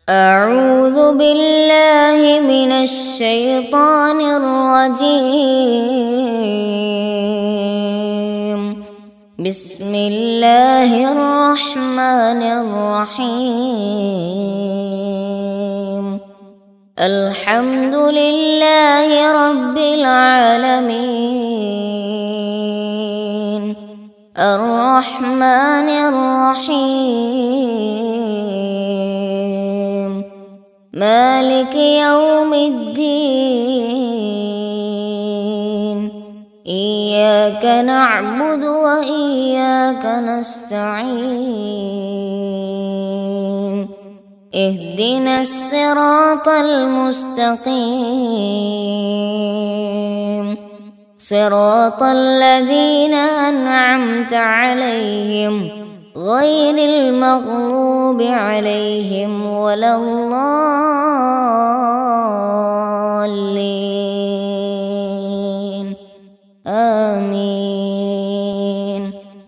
أعوذ بالله من الشيطان الرجيم. بسم الله الرحمن الرحيم. الحمد لله رب العالمين. الرحمن الرحيم. مالك يوم الدين. إياك نعبد وإياك نستعين. اهدنا الصراط المستقيم. صراط الذين أنعمت عليهم غير المغضوب عليهم ولا الضالين. آمين.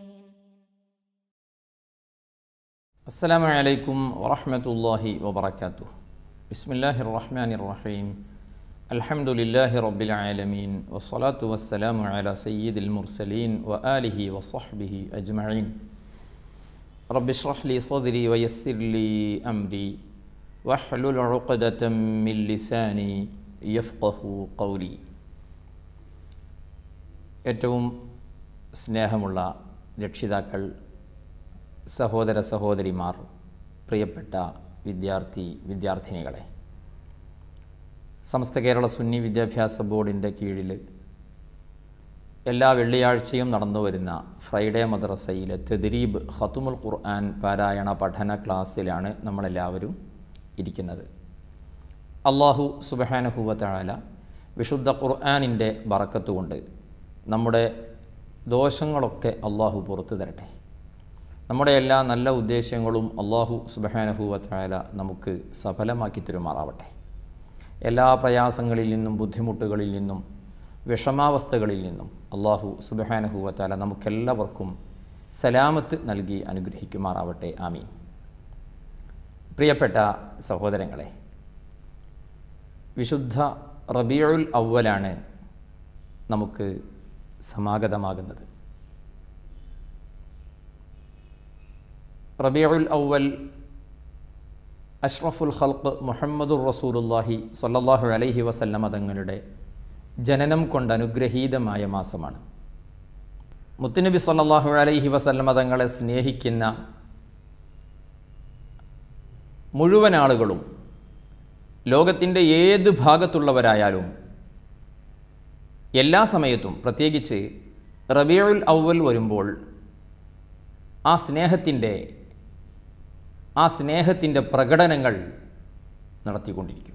السلام عليكم ورحمة الله وبركاته. بسم الله الرحمن الرحيم. الحمد لله رب العالمين والصلاة والسلام على سيد المرسلين وآله وصحبه أجمعين. رب اشرح لي صدري ويسر لي أمري واحلل عقدة من لساني يفقه قولي. ഏറ്റവും സ്നേഹമുള്ള രക്ഷിതാക്കൾ, സഹോദര സഹോദരിമാർ, പ്രിയപ്പെട്ട വിദ്യാർത്ഥിനികളെ, സമസ്ത കേരള സുന്നി വിദ്യാഭ്യാസ ബോർഡിൻ്റെ കീഴിൽ എല്ലാ വെള്ളിയാഴ്ചയും നടന്നു വരുന്ന ഫ്രൈഡേ മദ്രസയിലെ തദ്രീബ് ഖത്മുൽ ഖുർആൻ പാരായണ പഠന ക്ലാസ്സിലാണ് നമ്മളെല്ലാവരും ഇരിക്കുന്നത്. അല്ലാഹു സുബ്ഹാനഹു വ തആല വിശുദ്ധ ഖുർആനിൻ്റെ ബറക്കത്ത് കൊണ്ട് നമ്മുടെ ദോഷങ്ങളൊക്കെ അല്ലാഹു പുറത്തു തരട്ടെ. നമ്മുടെ എല്ലാ നല്ല ഉദ്ദേശങ്ങളും അല്ലാഹു സുബ്ഹാനഹു വ തആല നമുക്ക് സഫലമാക്കി തരുമാറാവട്ടെ. എല്ലാ പ്രയാസങ്ങളിൽ നിന്നും ബുദ്ധിമുട്ടുകളിൽ നിന്നും വിഷമാവസ്ഥകളിൽ നിന്നും അല്ലാഹു സുബ്ഹാനഹു വ തആല നമുക്കെല്ലാവർക്കും സലാമത്ത് നൽകി അനുഗ്രഹിക്കുമാറാവട്ടെ. ആമീൻ. പ്രിയപ്പെട്ട സഹോദരങ്ങളെ, വിശുദ്ധ റബീഉൽ അവ്വലാണ് നമുക്ക് സമാഗതമാകുന്നത്. റബീഉൽ അവ്വൽ അഷ്റഫുൽ ഖൽഖ് മുഹമ്മദുർ റസൂലുള്ളാഹി സ്വല്ലല്ലാഹു അലൈഹി വസല്ലമ തങ്ങളുടെ ജനനം കൊണ്ട് അനുഗ്രഹീതമായ മാസമാണ്. മുത്തുനബി സ്വല്ലല്ലാഹു അലൈഹി വസല്ലമ തങ്ങളെ സ്നേഹിക്കുന്ന മുഴുവൻ ആളുകളും ലോകത്തിൻ്റെ ഏത് ഭാഗത്തുള്ളവരായാലും എല്ലാ സമയത്തും, പ്രത്യേകിച്ച് റബീഉൽ അവ്വൽ വരുമ്പോൾ ആ സ്നേഹത്തിൻ്റെ പ്രകടനങ്ങൾ നടത്തിക്കൊണ്ടിരിക്കും.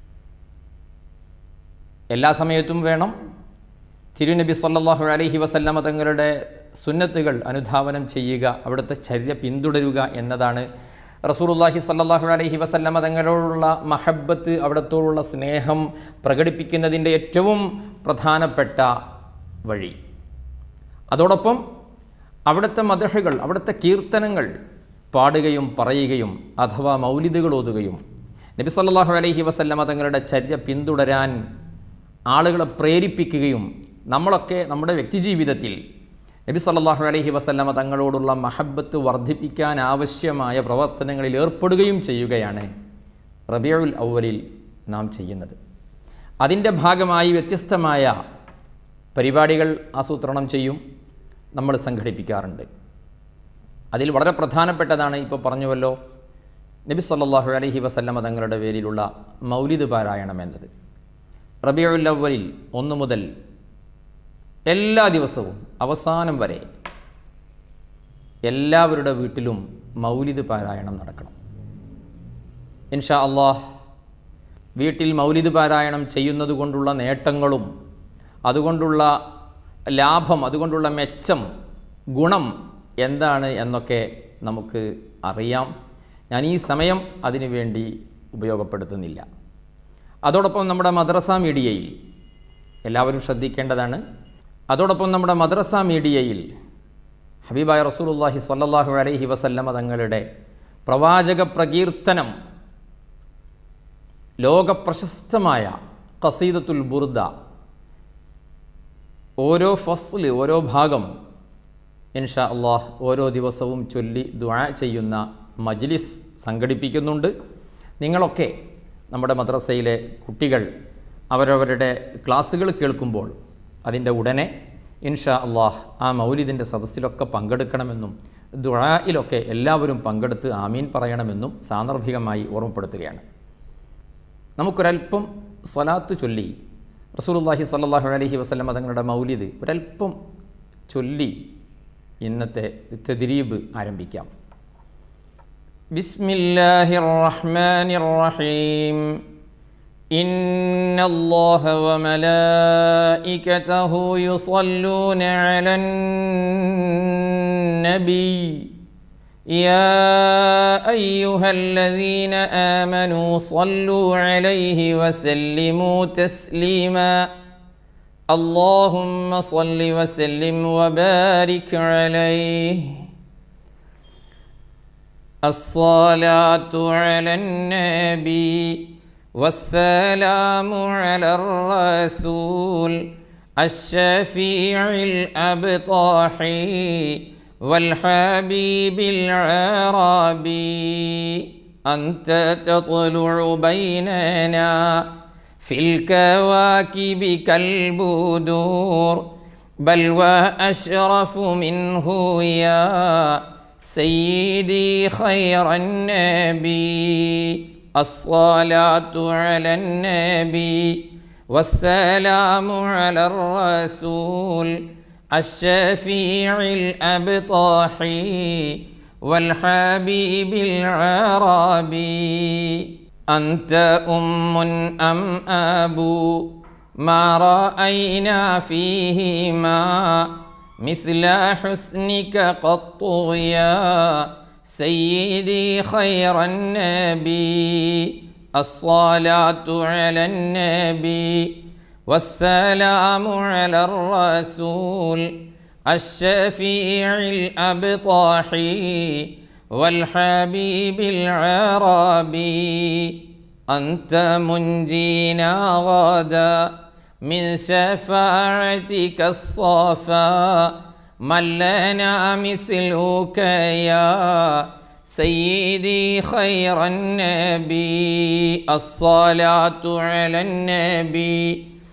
എല്ലാ സമയത്തും വേണം തിരുനബി സ്വല്ലല്ലാഹു അലൈഹി വസല്ലമ തങ്ങളുടെ സുന്നത്തുകൾ അനുധാവനം ചെയ്യുക, അവിടുത്തെ ചര്യ പിന്തുടരുക എന്നതാണ് റസൂലുള്ളാഹി സ്വല്ലല്ലാഹു അലൈഹി വസല്ലമ തങ്ങളോടുള്ള മഹബ്ബത്ത്, അവിടത്തോടുള്ള സ്നേഹം പ്രകടിപ്പിക്കുന്നതിൻ്റെ ഏറ്റവും പ്രധാനപ്പെട്ട വഴി. അതോടൊപ്പം അവിടുത്തെ മദ്ഹുകൾ, അവിടുത്തെ കീർത്തനങ്ങൾ പാടുകയും പറയുകയും അഥവാ മൗലിദുകൾ ഓതുകയും നബി സല്ലല്ലാഹു അലൈഹി വസല്ലമ തങ്ങളുടെ ചര്യ പിന്തുടരാൻ ആളുകളെ പ്രേരിപ്പിക്കുകയും നമ്മളൊക്കെ നമ്മുടെ വ്യക്തിജീവിതത്തിൽ നബി സല്ലല്ലാഹു അലൈഹി വസല്ലമ തങ്ങളോടുള്ള മഹബ്ബത്ത് വർദ്ധിപ്പിക്കാൻ ആവശ്യമായ പ്രവർത്തനങ്ങളിൽ ഏർപ്പെടുകയും ചെയ്യുകയാണ് റബീഉൽ അവ്വലിൽ നാം ചെയ്യുന്നത്. അതിൻ്റെ ഭാഗമായി വ്യത്യസ്തമായ പരിപാടികൾ ആസൂത്രണം ചെയ്യും, നമ്മൾ സംഘടിപ്പിക്കാറുണ്ട്. അതിൽ വളരെ പ്രധാനപ്പെട്ടതാണ് ഇപ്പോൾ പറഞ്ഞുവല്ലോ നബി സല്ലല്ലാഹു അലൈഹി വസല്ലമ തങ്ങളുടെ പേരിലുള്ള മൗലിദ് പാരായണം എന്നത്. റബീഉൽ അവ്വലിൽ 1 മുതൽ എല്ലാ ദിവസവും അവസാനം വരെ എല്ലാവരുടെ വീട്ടിലും മൗലിദ് പാരായണം നടക്കണം. ഇൻഷാ അല്ലാഹ് വീട്ടിൽ മൗലിദ് പാരായണം ചെയ്യുന്നത് കൊണ്ടുള്ള നേട്ടങ്ങളും അതുകൊണ്ടുള്ള ലാഭം, അതുകൊണ്ടുള്ള മെച്ചം, ഗുണം എന്താണ് എന്നൊക്കെ നമുക്ക് അറിയാം. ഞാൻ ഈ സമയം അതിനു വേണ്ടി ഉപയോഗപ്പെടുത്തുന്നില്ല. അതോടൊപ്പം നമ്മുടെ മദ്രസ മീഡിയയിൽ എല്ലാവരും ശ്രദ്ധിക്കേണ്ടതാണ്. അതോടൊപ്പം നമ്മുടെ മദ്രസ മീഡിയയിൽ ഹബീബായ റസൂലുള്ളാഹി സ്വല്ലല്ലാഹു അലൈഹി വസല്ലമ തങ്ങളുടെ പ്രവാചക പ്രകീർത്തനം ലോകപ്രശസ്തമായ ഖസീദത്തുൽ ബുർദ ഓരോ ഫസ്ല്, ഓരോ ഭാഗം ഇൻഷാ അല്ലാഹ് ഓരോ ദിവസവും ചൊല്ലി ദുആ ചെയ്യുന്ന മജ്ലിസ് സംഘടിപ്പിക്കുന്നുണ്ട്. നിങ്ങളൊക്കെ നമ്മുടെ മദ്രസയിലെ കുട്ടികൾ അവരവരുടെ ക്ലാസ്സുകൾ കേൾക്കുമ്പോൾ അതിൻ്റെ ഉടനെ ഇൻഷാ അല്ലാഹ് ആ മൗലിദിൻ്റെ സദസ്സിലൊക്കെ പങ്കെടുക്കണമെന്നും ദുആയിലൊക്കെ എല്ലാവരും പങ്കെടുത്ത് ആമീൻ പറയണമെന്നും സാന്ദർഭികമായി ഓർമ്മപ്പെടുത്തുകയാണ്. നമുക്കൊരൽപ്പം സ്വലാത്ത് ചൊല്ലി റസൂലുള്ളാഹി സ്വല്ലല്ലാഹു അലൈഹി വസല്ലം തങ്ങളുടെ മൗലിദ് ഒരൽപ്പം ചൊല്ലി ഇന്നത്തെ തദ്രീബ് ആരംഭിക്കാം. ബിസ്മില്ലാഹിർ റഹ്മാനിർ റഹീം. ഇന്നല്ലാഹ വമലായികതഹു യുസല്ലൂന അലൻ നബി യാ അയ്യുഹല്ലദീന ആമനൂ സ്വല്ലൂ അലൈഹി വസല്ലിമൂ തസ്ലീമാ. اللهم صل وسلم وبارك عليه. الصلاة على النبي والسلام على الرسول الشفيع الأبطحي والحبيب العربي. أنت تطلع بيننا في الكواكب كالبدور بل وأشرف منه يا سيدي خير النبي. الصلاة على النبي والسلام على الرسول الشفيع الأبطحي والحبيب العربي. أنت أم أم أبو ما رأينا فيهما مثل حسنك قط يا سيدي خير النبي. الصلاة على النبي والسلام على الرسول الشفيع الأبطحي والحبيب العربي. أنت منجينا غدا من شفاعتك الصفا من لنا مثلك يا سيدي خير النبي. الصلاة على النبي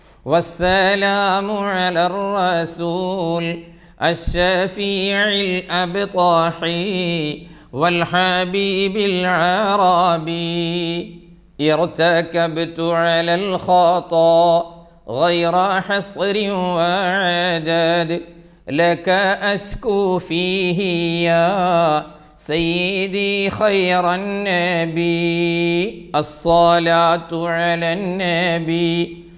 والسلام على الرسول الشفيع الأبطحي والحبيب العربي. ارتكبت على الخطا غير حصر وعدد لك أشكو فيه يا سيدي خير النبي. الصلاة على النبي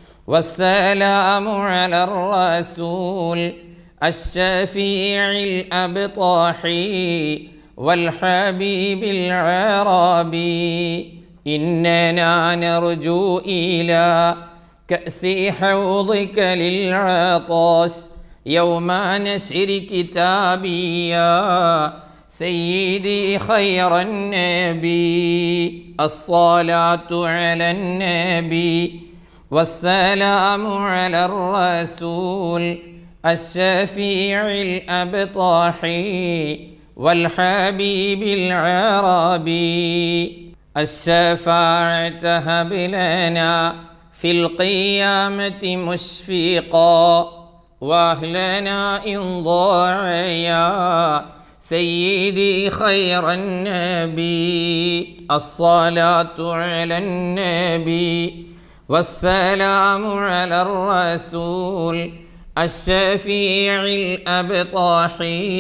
والسلام على الرسول الشفيع الأبطحي والحبيب العربي. إننا نرجو إلى كأس حوضك للعطاش يوم نشر كتابي يا سيدي خير النبي. الصلاة على النبي والسلام على الرسول الشفيع الأبطحي والحبيب العربي. الشفاعة هب لنا في القيامة مشفقا وأهلنا إن ضاع يا سيدي خير النبي. الصلاة على النبي والسلام على الرسول الشفيع الأبطحي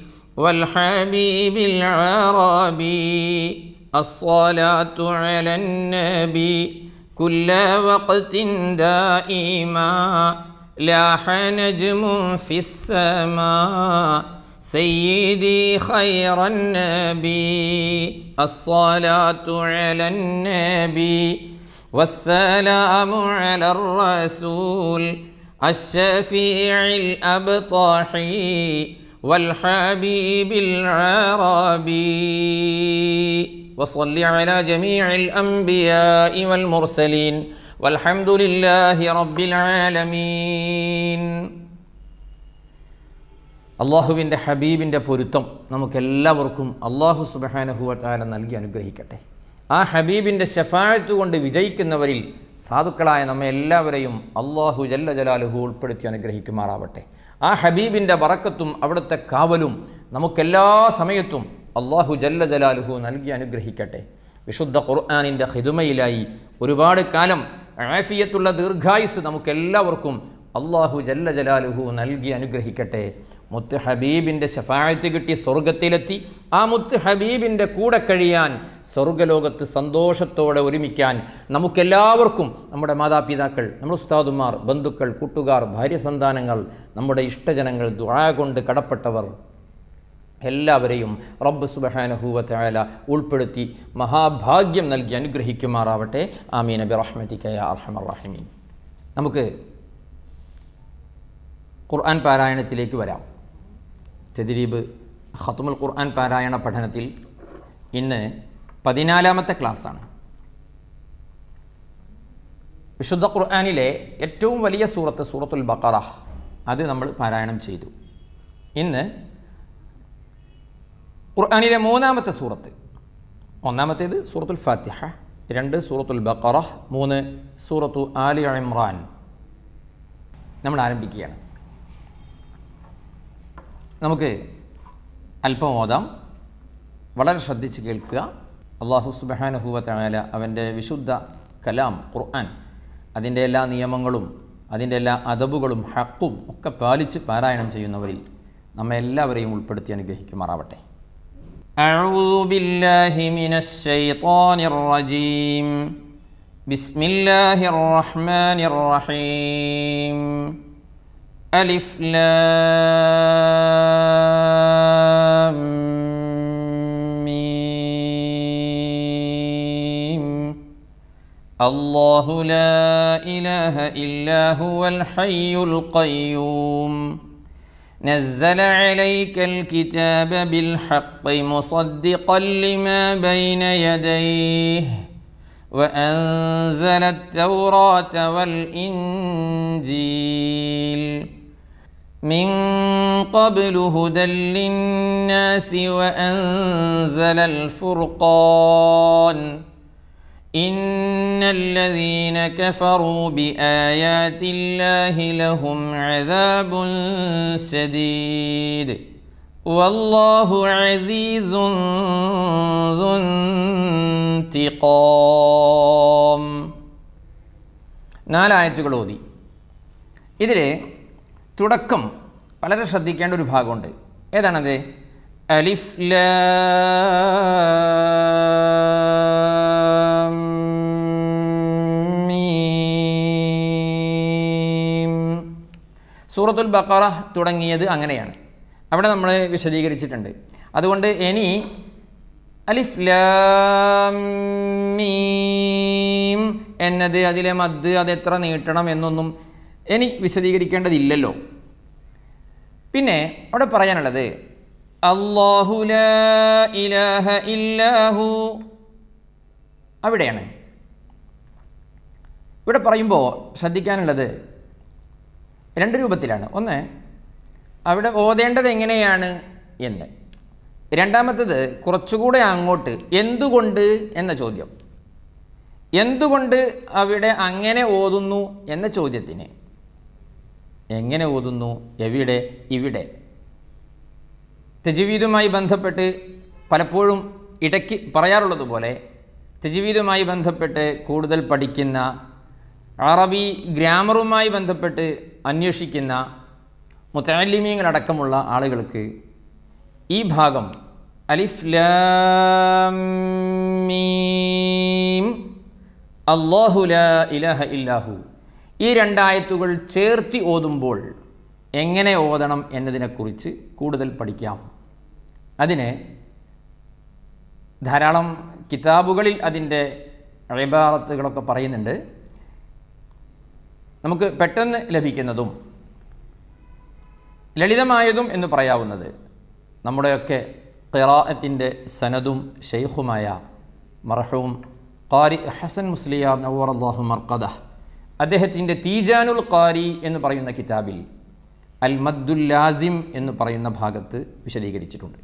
والحبيب العربي. الصلاة على النبي كل وقت دائما لاح نجم في السماء سيدي خير النبي. الصلاة على النبي والسلام على الرسول الشفيع الأبطحي والحبيب العربي. വസല്ലി അലാ ജമീഇൽ അംബിയാഇ വൽ മുർസലീൻ വൽഹംദുലില്ലാഹി റബ്ബിൽ ആലമീൻ. അള്ളാഹുവിൻ്റെ ഹബീബിൻ്റെ പൊരുത്തം നമുക്കെല്ലാവർക്കും അള്ളാഹു സുബ്ഹാനഹു വ തആല നൽകി അനുഗ്രഹിക്കട്ടെ. ആ ഹബീബിൻ്റെ ശഫാഅത്ത് കൊണ്ട് വിജയിക്കുന്നവരിൽ സാധുക്കളായ നമ്മെ എല്ലാവരെയും അള്ളാഹു ജല്ല ജലാലുഹു ഉൾപ്പെടുത്തി അനുഗ്രഹിക്കുമാറാവട്ടെ. ആ ഹബീബിൻ്റെ ബറക്കത്തും അവിടുത്തെ കാവലും നമുക്കെല്ലാ സമയത്തും അള്ളാഹു ജല്ല ജലാലുഹു നൽകി അനുഗ്രഹിക്കട്ടെ. വിശുദ്ധ ഖുർആനിൻ്റെ ഖിദ്മയിലായി ഒരുപാട് കാലം ആഫിയത്തുള്ള ദീർഘായുസ് നമുക്കെല്ലാവർക്കും അള്ളാഹു ജല്ല ജലാലുഹു നൽകി അനുഗ്രഹിക്കട്ടെ. മുത്ത് ഹബീബിൻ്റെ ശഫാഅത്ത് കിട്ടി സ്വർഗത്തിലെത്തി ആ മുത്ത് ഹബീബിൻ്റെ കൂടെ കഴിയാൻ, സ്വർഗലോകത്ത് സന്തോഷത്തോടെ ഒരുമിക്കാൻ നമുക്കെല്ലാവർക്കും, നമ്മുടെ മാതാപിതാക്കൾ, നമ്മുടെ ഉസ്താദുമാർ, ബന്ധുക്കൾ, കൂട്ടുകാർ, ഭാര്യ സന്താനങ്ങൾ, നമ്മുടെ ഇഷ്ടജനങ്ങൾ, ദുആ കൊണ്ട് കടപ്പെട്ടവർ എല്ലാവരെയും റബ്ബ് സുബ്ഹാനഹു വ തആല ഉൾപ്പെടുത്തി മഹാഭാഗ്യം നൽകി അനുഗ്രഹിക്കുമാറാവട്ടെ. ആമീൻ ബിറഹ്മതിക യാ അർഹമർ റഹീമീൻ. നമുക്ക് ഖുർആൻ പാരായണത്തിലേക്ക് വരാം. തദ്രീബ് ഖത്മുൽ ഖുർആൻ പാരായണ പഠനത്തിൽ ഇന്ന് 14ാമത്തെ ക്ലാസ്സാണ്. വിശുദ്ധ ഖുർആനിലെ ഏറ്റവും വലിയ സൂറത്ത് സൂറത്തുൽ ബഖറ, അത് നമ്മൾ പാരായണം ചെയ്തു. ഇന്ന് ഖുർആനിലെ 3ാമത്തെ സൂറത്ത്, 1ാമത്തേത് സൂറത്തുൽ ഫാത്തിഹ, 2 സൂറത്തുൽ ബഖറ, 3 സൂറത്തു ആലി ഇമ്രാൻ നമ്മൾ ആരംഭിക്കുകയാണ്. നമുക്ക് അല്പം ഓതാം, വളരെ ശ്രദ്ധിച്ച് കേൾക്കുക. അല്ലാഹു സുബ്ഹാനഹു വ തആല അവൻ്റെ വിശുദ്ധ കലാം ഖുർആൻ, അതിൻ്റെ എല്ലാ നിയമങ്ങളും അതിൻ്റെ എല്ലാ അദബുകളും ഹക്കും ഒക്കെ പാലിച്ച് പാരായണം ചെയ്യുന്നവരിൽ നമ്മെ എല്ലാവരെയും ഉൾപ്പെടുത്തി അനുഗ്രഹിക്കുമാറാവട്ടെ. അഊദു ബില്ലാഹി മിനശ് ശൈത്വാനിർ റജീം. ബിസ്മില്ലാഹിർ റഹ്മാനിർ റഹീം. അലിഫ് ലാം മീം. അല്ലാഹു ലാ ഇലാഹ ഇല്ലാ ഹുവൽ ഹയ്യുൽ ഖയ്യൂം. نزل عليك الكتاب بالحق مصدقا لما بين يديه وأنزل التوراة والإنجيل من قبل هدى للناس وأنزل الفرقان إن الذين كفروا بآيات الله لهم عذاب شديد والله عزيز ذو انتقام. 4 ആയത്തുകൾ ഓതി. ഇതിലെ തുടക്കം വളരെ ശ്രദ്ധിക്കേണ്ട ഒരു ഭാഗമുണ്ട്. ഏതാണത്? അലിഫ് ലാം മീം. സൂറത്തുൽ ബഖറ തുടങ്ങിയത് അങ്ങനെയാണ്, അവിടെ നമ്മൾ വിശദീകരിച്ചിട്ടുണ്ട്. അതുകൊണ്ട് ഇനി അലിഫ് ലാം മീം എന്നത്, അതിലെ മദ് അതെത്ര നീട്ടണം എന്നൊന്നും ഇനി വിശദീകരിക്കേണ്ടതില്ലല്ലോ. പിന്നെ അവിടെ പറയാനുള്ളത് അല്ലാഹു ലാ ഇലാഹ ഇല്ലാഹു, അവിടെയാണ്. ഇവിടെ പറയുമ്പോൾ ശ്രദ്ധിക്കാനുള്ളത് 2 രൂപത്തിലാണ്. ഒന്ന്, അവിടെ ഓതേണ്ടത് എങ്ങനെയാണ് എന്ന്. രണ്ടാമത്തത് കുറച്ചുകൂടെ അങ്ങോട്ട് എന്തുകൊണ്ട് എന്ന ചോദ്യം. എന്തുകൊണ്ട് അവിടെ അങ്ങനെ ഓതുന്നു എന്ന ചോദ്യത്തിന് എങ്ങനെ ഓതുന്നു, എവിടെ, ഇവിടെ. തജ്വീദുമായി ബന്ധപ്പെട്ട് പലപ്പോഴും ഇടയ്ക്ക് പറയാറുള്ളതുപോലെ തജ്വീദുമായി ബന്ധപ്പെട്ട് കൂടുതൽ പഠിക്കുന്ന, അറബി ഗ്രാമറുമായി ബന്ധപ്പെട്ട് അന്വേഷിക്കുന്ന മുതഅല്ലിമീങ്ങളടക്കമുള്ള ആളുകൾക്ക് ഈ ഭാഗം അലിഫ് ലാം മീം അല്ലാഹു ലാ ഇലാഹ ഇല്ലാഹു, ഈ 2 ആയത്തുകൾ ചേർത്തി ഓതുമ്പോൾ എങ്ങനെ ഓതണം എന്നതിനെക്കുറിച്ച് കൂടുതൽ പഠിക്കാം. അതിന് ധാരാളം കിതാബുകളിൽ അതിൻ്റെ ഇബാറത്തുകളൊക്കെ പറയുന്നുണ്ട്. നമുക്ക് പെട്ടെന്ന് ലഭിക്കുന്നതും ലളിതമായതും എന്ന് പറയാവുന്നത് നമ്മുടെയൊക്കെ ഖിറാഅത്തിൻ്റെ സനദും ഷെയ്ഖുമായ മർഹൂം ഖാരി ഹസൻ മുസ്ലിയാർ നവ്വറല്ലാഹു മർഖദഹ് അദ്ദേഹത്തിൻ്റെ തീജാനുൽ ഖാരി എന്ന് പറയുന്ന കിതാബിൽ അൽ മദ്ദുൽ ലാസിം എന്ന് പറയുന്ന ഭാഗത്ത് വിശദീകരിച്ചിട്ടുണ്ട്.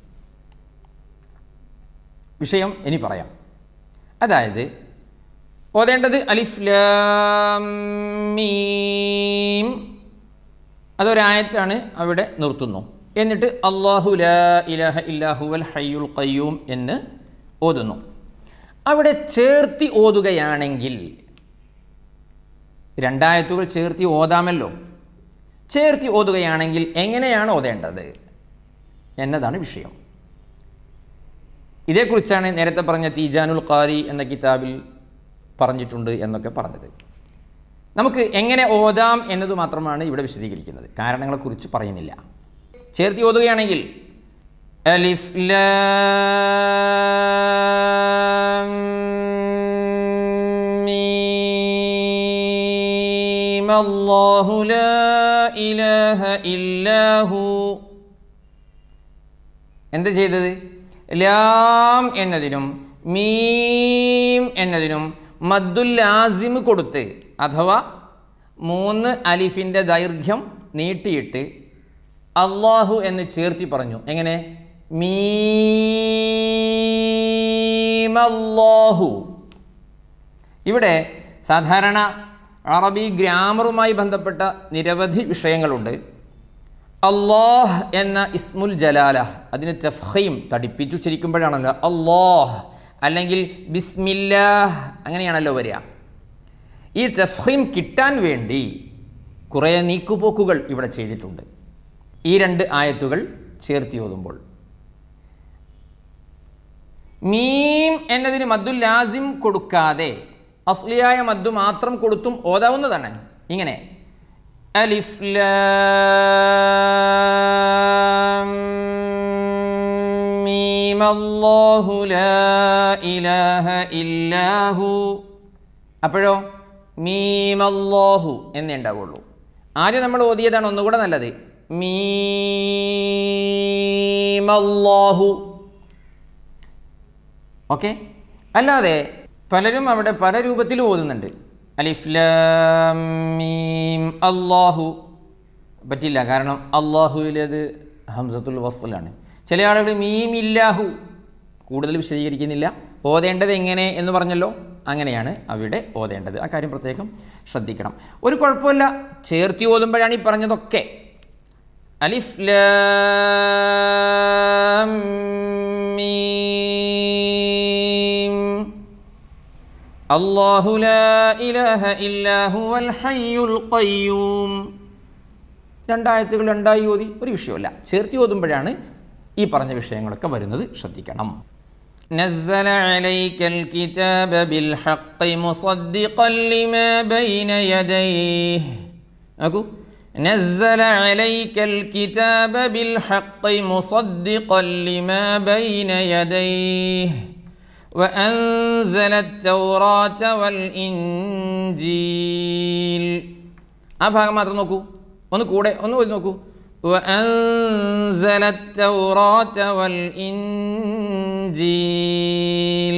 വിഷയം ഇനി പറയാം. അതായത് ഓതേണ്ടത് അലിഫ് ലാം മീം, അതൊരായത്താണ്, അവിടെ നിർത്തുന്നു. എന്നിട്ട് അല്ലാഹു ലാ ഇലാഹ ഇല്ലാ ഹുവൽ ഹയ്യുൽ ഖയ്യൂം എന്ന് ഓതുന്നു. അവിടെ ചേർത്തി ഓതുകയാണെങ്കിൽ, രണ്ടായത്തുകൾ ചേർത്തി ഓതാമല്ലോ, ചേർത്തി ഓതുകയാണെങ്കിൽ എങ്ങനെയാണ് ഓതേണ്ടത് എന്നതാണ് വിഷയം. ഇതേക്കുറിച്ചാണ് നേരത്തെ പറഞ്ഞ തീജാനുൽ ഖാരി എന്ന കിതാബിൽ പറഞ്ഞിട്ടുണ്ട് എന്നൊക്കെ പറഞ്ഞത്. നമുക്ക് എങ്ങനെ ഓതാം എന്നത് മാത്രമാണ് ഇവിടെ വിശദീകരിക്കുന്നത്, കാരണങ്ങളെക്കുറിച്ച് പറയുന്നില്ല. ചേർത്തി ഓതുകയാണെങ്കിൽ അലിഫ് ലാം മീം അല്ലാഹു ലാ ഇലാഹ ഇല്ലാഹു. എന്ത് ചെയ്തത്? ലാം എന്നതിനും മീം എന്നതിനും മദ്ദുൽ ലാസിം കൊടുത്ത്, അഥവാ 3 അലിഫിൻ്റെ ദൈർഘ്യം നീട്ടിയിട്ട് അല്ലാഹു എന്ന് ചേർത്തി പറഞ്ഞു. എങ്ങനെ? മീം അല്ലാഹു. ഇവിടെ സാധാരണ അറബി ഗ്രാമറുമായി ബന്ധപ്പെട്ട നിരവധി വിഷയങ്ങളുണ്ട്. അല്ലാഹ് എന്ന ഇസ്മുൽ ജലാല, അതിന് തഫ്ഖീം തടിപ്പിച്ചു ഉച്ചരിക്കുമ്പോഴാണല്ലോ അല്ലാഹ്, അല്ലെങ്കിൽ ബിസ്മില്ലാഹ് അങ്ങനെയാണല്ലോ വരിക. ഈ തഫ്ഖീം കിട്ടാൻ വേണ്ടി കുറേ നീക്കുപോക്കുകൾ ഇവിടെ ചെയ്തിട്ടുണ്ട്. ഈ 2 ആയത്തുകൾ ചേർത്തി ഓതുമ്പോൾ മീം എന്നതിന് മദ്ദുൽ ലാസിം കൊടുക്കാതെ അസ്ലിയായ മദ്ദു മാത്രം കൊടുത്തും ഓതാവുന്നതാണ്. ഇങ്ങനെ അലിഫ് ലാം മീം അല്ലാഹു ലാ ഇലാഹ ഇല്ലാഹു. അപ്പോഴോ മീം അല്ലാഹു എന്നേ ഉണ്ടാവുള്ളൂ. ആദ്യം നമ്മൾ ഓതിയതാണ് ഒന്നുകൂടെ നല്ലത്, മീം അല്ലാഹു. ഓക്കെ. അല്ലാതെ പലരും അവിടെ പല രൂപത്തിലും ഓതുന്നുണ്ട്. അലിഫ് ലാം മീം അല്ലാഹു പറ്റില്ല, കാരണം അല്ലാഹുവിലേത് ഹംസത്തുൽ വസ്ലാണ്. ചില ആളുകൾ മീം ഇല്ലാഹു, കൂടുതൽ വിശദീകരിക്കുന്നില്ല. ഓതേണ്ടത് എങ്ങനെ എന്ന് പറഞ്ഞല്ലോ, അങ്ങനെയാണ് അവിടെ ഓതേണ്ടത്. ആ കാര്യം പ്രത്യേകം ശ്രദ്ധിക്കണം. ഒരു കുഴപ്പമില്ല, ചേർത്തി ഓതുമ്പോഴാണ് ഈ പറഞ്ഞതൊക്കെ. അലിഫ് ലാം മീം അല്ലാഹു ലാ ഇലാഹ ഇല്ലാ ഹുവൽ ഹയ്യുൽ ഖയ്യൂം. 2 ആയത്തുകൾ 2 ആയി ഓതി, ഒരു വിഷയമല്ല. ചേർത്തി ഓതുമ്പോഴാണ് ഈ പറഞ്ഞ വിഷയങ്ങളൊക്കെ വരുന്നത്, ശ്രദ്ധിക്കണം. نزل عليك الكتاب بالحق مصدقا لما بين يديه. أكو نزل عليك الكتاب بالحق مصدقا لما بين يديه وأنزل التوراة والإنجيل. ആ ഭാഗം മാത്രം നോക്കൂ, ഒന്ന് കൂടെ ഒന്ന് ഓതി നോക്കൂ. وأنزل التوراة والإنجيل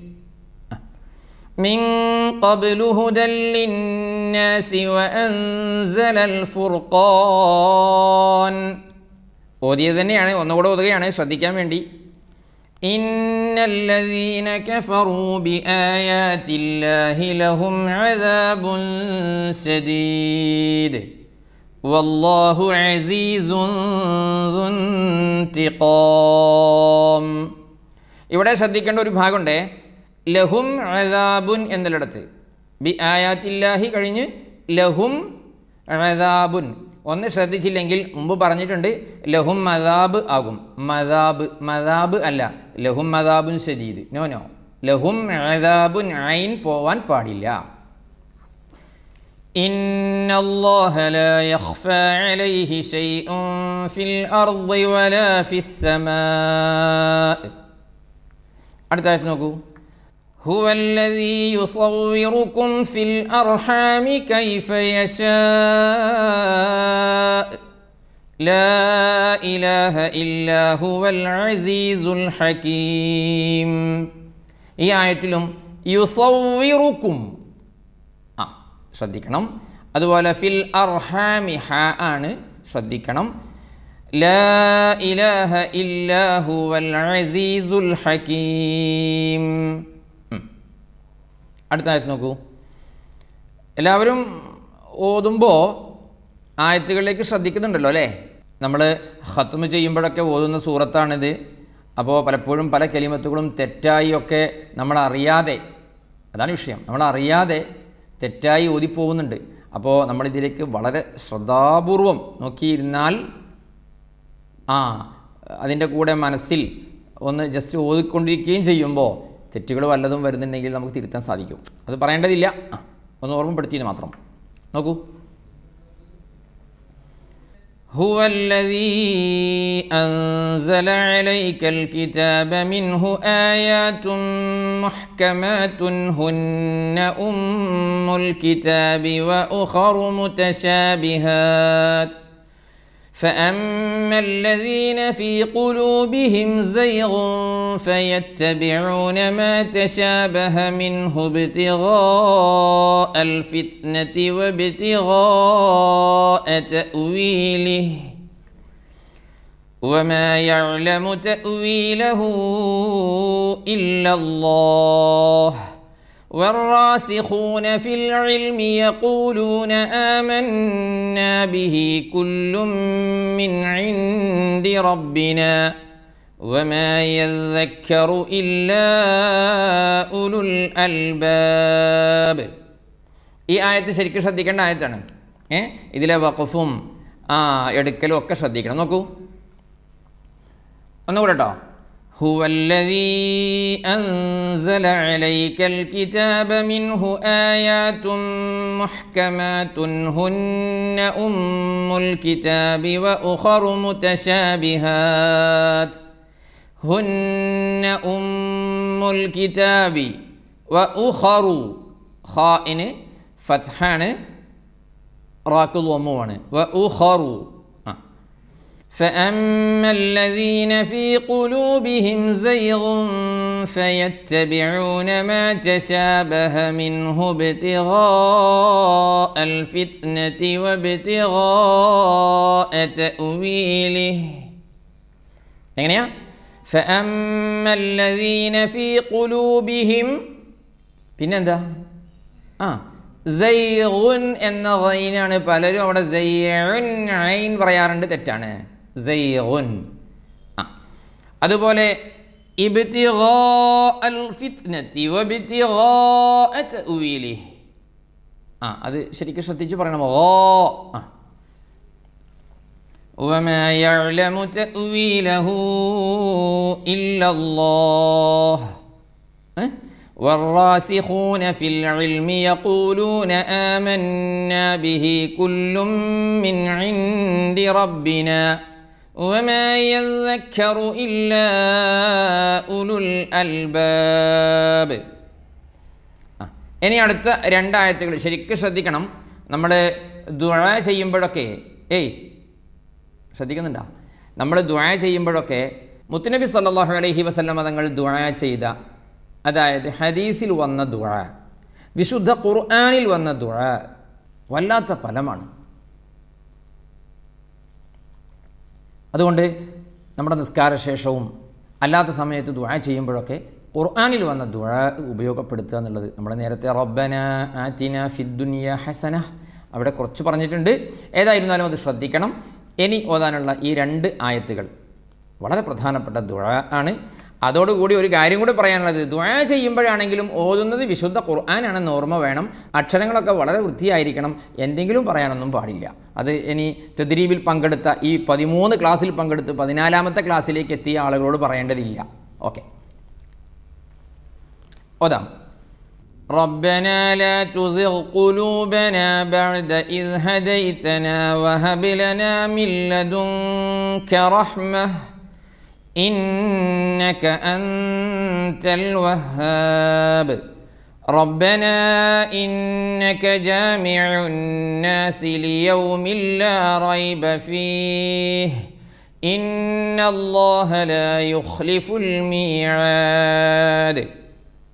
من قبل هدى للناس وأنزل الفرقان. ഓതിയത് തന്നെയാണ്, ഒന്നുകൂടെ ഓതുകയാണ്, ശ്രദ്ധിക്കാൻ വേണ്ടി. إن الذين كفروا بآيات الله لهم عذاب شديد والله عزيز ذو انتقام. ഇവിടെ ശ്രദ്ധിക്കേണ്ട ഒരു ഭാഗമുണ്ട്. ലഹും അദാബുൻ എന്നിടത്ത് ബി ആയാത്തില്ലാഹി കഴിഞ്ഞ് ലഹും അദാബുൻ. ഒന്ന് ശ്രദ്ധിച്ചില്ലെങ്കിൽ മുമ്പ് പറഞ്ഞിട്ടുണ്ട്, ലഹും മദാബ് ആകും. മദാബ് അല്ല, ലഹും മദാബുൻ ശദീദ്. നോ, ലഹും അദാബുൻ, ഐൻ പോവാൻ പാടില്ല. إن الله لا يخفى عليه شيء في الأرض ولا في السماء. അടുത്ത ആയത്ത് നോക്കൂ. هو الذي يصوركم في الأرحام كيف يشاء لا إله إلا هو العزيز الحكيم. ഈ ആയത്തിലും യുസവ്വിറുക്കും ശ്രദ്ധിക്കണം. അതുപോലെ ഫിൽ അർഹാമി ഹ ആണ്, ശ്രദ്ധിക്കണം. ലാ ഇലാഹ ഇല്ലാ ഹുവൽ അസീസുൽ ഹകീം. അടുത്ത ആയത്ത് നോക്കൂ. എല്ലാവരും ഓതുമ്പോൾ ആയത്തുകളിലേക്ക് ശ്രദ്ധിക്കുന്നുണ്ടല്ലോ അല്ലേ? നമ്മൾ ഖത്മ് ചെയ്യുമ്പോഴൊക്കെ ഓതുന്ന സൂറത്താണിത്. അപ്പോൾ പലപ്പോഴും പല കലിമത്തുകളും തെറ്റായി ഒക്കെ നമ്മളറിയാതെ, അതാണ് വിഷയം, നമ്മളറിയാതെ തെറ്റായി ഓതിപ്പോകുന്നുണ്ട്. അപ്പോൾ നമ്മളിതിലേക്ക് വളരെ ശ്രദ്ധാപൂർവം നോക്കിയിരുന്നാൽ അതിൻ്റെ കൂടെ മനസ്സിൽ ഒന്ന് ജസ്റ്റ് ഓതിക്കൊണ്ടിരിക്കുകയും ചെയ്യുമ്പോൾ തെറ്റുകൾ വല്ലതും വരുന്നുണ്ടെങ്കിൽ നമുക്ക് തിരുത്താൻ സാധിക്കും. അത് പറയേണ്ടതില്ല, ഒന്ന് ഓർമ്മപ്പെടുത്തിയെന്ന് മാത്രം. നോക്കൂ. هو الذي أنزل عليك الكتاب منه آيات محكمات هن أم الكتاب وأخر متشابهات فأما الذين في قلوبهم زيغ فيتبعون ما تشابه منه ابتغاء الفتنة وابتغاء تأويله وما يعلم تأويله إلا الله والراسخون في العلم يقولون آمنا به كل من عند ربنا وما يذكر إلا أولو الألباب. ഈ ആയത്ത് ശരിക്കും ശ്രദ്ധിക്കേണ്ട ആയത്താണ്. ഇതിലെ വഖഫും എടുക്കലും ഒക്കെ ശ്രദ്ധിക്കണം. നോക്കൂ ഒന്നുകൂടെ കേട്ടോ. هو الذي أنزل عليك الكتاب منه آيات محكمات هن أم الكتاب وأخر متشابهات هن أم الكتاب وأخر خائن فتحان راكض وموان وأخر فأما الذين في قلوبهم زيغ فيتبعون ما تشابه منه ابتغاء الفتنة وابتغاء تأويله. എങ്ങനെയാ? فأما الذين في قلوبهم പിന്നെന്താ? സൈഗുൻ എന്ന ഗൈനാണ്. പലരും അവിടെ സൈഉൻ ഐൻ പറയാറുണ്ട്, തെറ്റാണ്. സൈഗുൻ. അതുപോലെ ഇബ്തിഗാഅൽ ഫിത്നതി വബ്തിഗാഅ തഅവീലിഹി. അത് ശരിക്കും ശ്രദ്ധിച്ച് പറയണം. വമാ യഅലമു തഅവീലഹു ഇല്ലല്ലാഹ്. والراسخون في العلم يقولون آمنا به كل من عند ربنا وما يذكر إلا أولو الألباب. ഇനി അടുത്ത രണ്ടായത്തുകൾ ശരിക്കും ശ്രദ്ധിക്കണം. നമ്മൾ ദുആ ചെയ്യുമ്പോഴൊക്കെ ശ്രദ്ധിക്കുന്നുണ്ടോ? നമ്മൾ ദുആ ചെയ്യുമ്പോഴൊക്കെ മുത്തുനബി സല്ലല്ലാഹു അലൈഹി വസല്ലം തങ്ങൾ ദുആ ചെയ്ത, അതായത് ഹദീസിൽ വന്ന ദുആ, വിശുദ്ധ ഖുർആനിൽ വന്ന ദുആ വല്ലാത്ത ഫലമാണ്. അതുകൊണ്ട് നമ്മുടെ നിസ്കാരശേഷവും അല്ലാത്ത സമയത്ത് ദുആ ചെയ്യുമ്പോഴൊക്കെ ഖുർആനിൽ വന്ന ദുആ ഉപയോഗപ്പെടുത്തുക എന്നുള്ളത്, നമ്മൾ നേരത്തെ റബ്ബന ആതിന ഫിദ്ദുനിയ ഹസന അവിടെ കുറച്ച് പറഞ്ഞിട്ടുണ്ട്. ഏതായിരുന്നാലും അത് ശ്രദ്ധിക്കണം. ഇനി ഓതാനുള്ള ഈ രണ്ട് ആയത്തുകൾ വളരെ പ്രധാനപ്പെട്ട ദുആ ആണ്. അതോടുകൂടി ഒരു കാര്യം കൂടി പറയാനുള്ളത്, ദുആ ചെയ്യുമ്പോഴാണെങ്കിലും ഓതുന്നത് വിശുദ്ധ ഖുർആനാണെന്ന് ഓർമ്മ വേണം. അക്ഷരങ്ങളൊക്കെ വളരെ വൃത്തിയായിരിക്കണം. എന്തെങ്കിലും പറയാനൊന്നും പാടില്ല. അത് ഇനി തദ്രീബിൽ പങ്കെടുത്ത ഈ 13 ക്ലാസ്സിൽ പങ്കെടുത്ത് 14ാമത്തെ ക്ലാസ്സിലേക്ക് എത്തിയ ആളുകളോട് പറയേണ്ടതില്ല. ഓക്കെ, ഓതാം. ربنا لا تزغ قلوبنا بعد إذ هديتنا وهب لنا من لدنك رحمة إنك أنت الوهاب ربنا إنك جامع الناس ليوم لا ريب فيه إن الله لا يخلف الميعاد.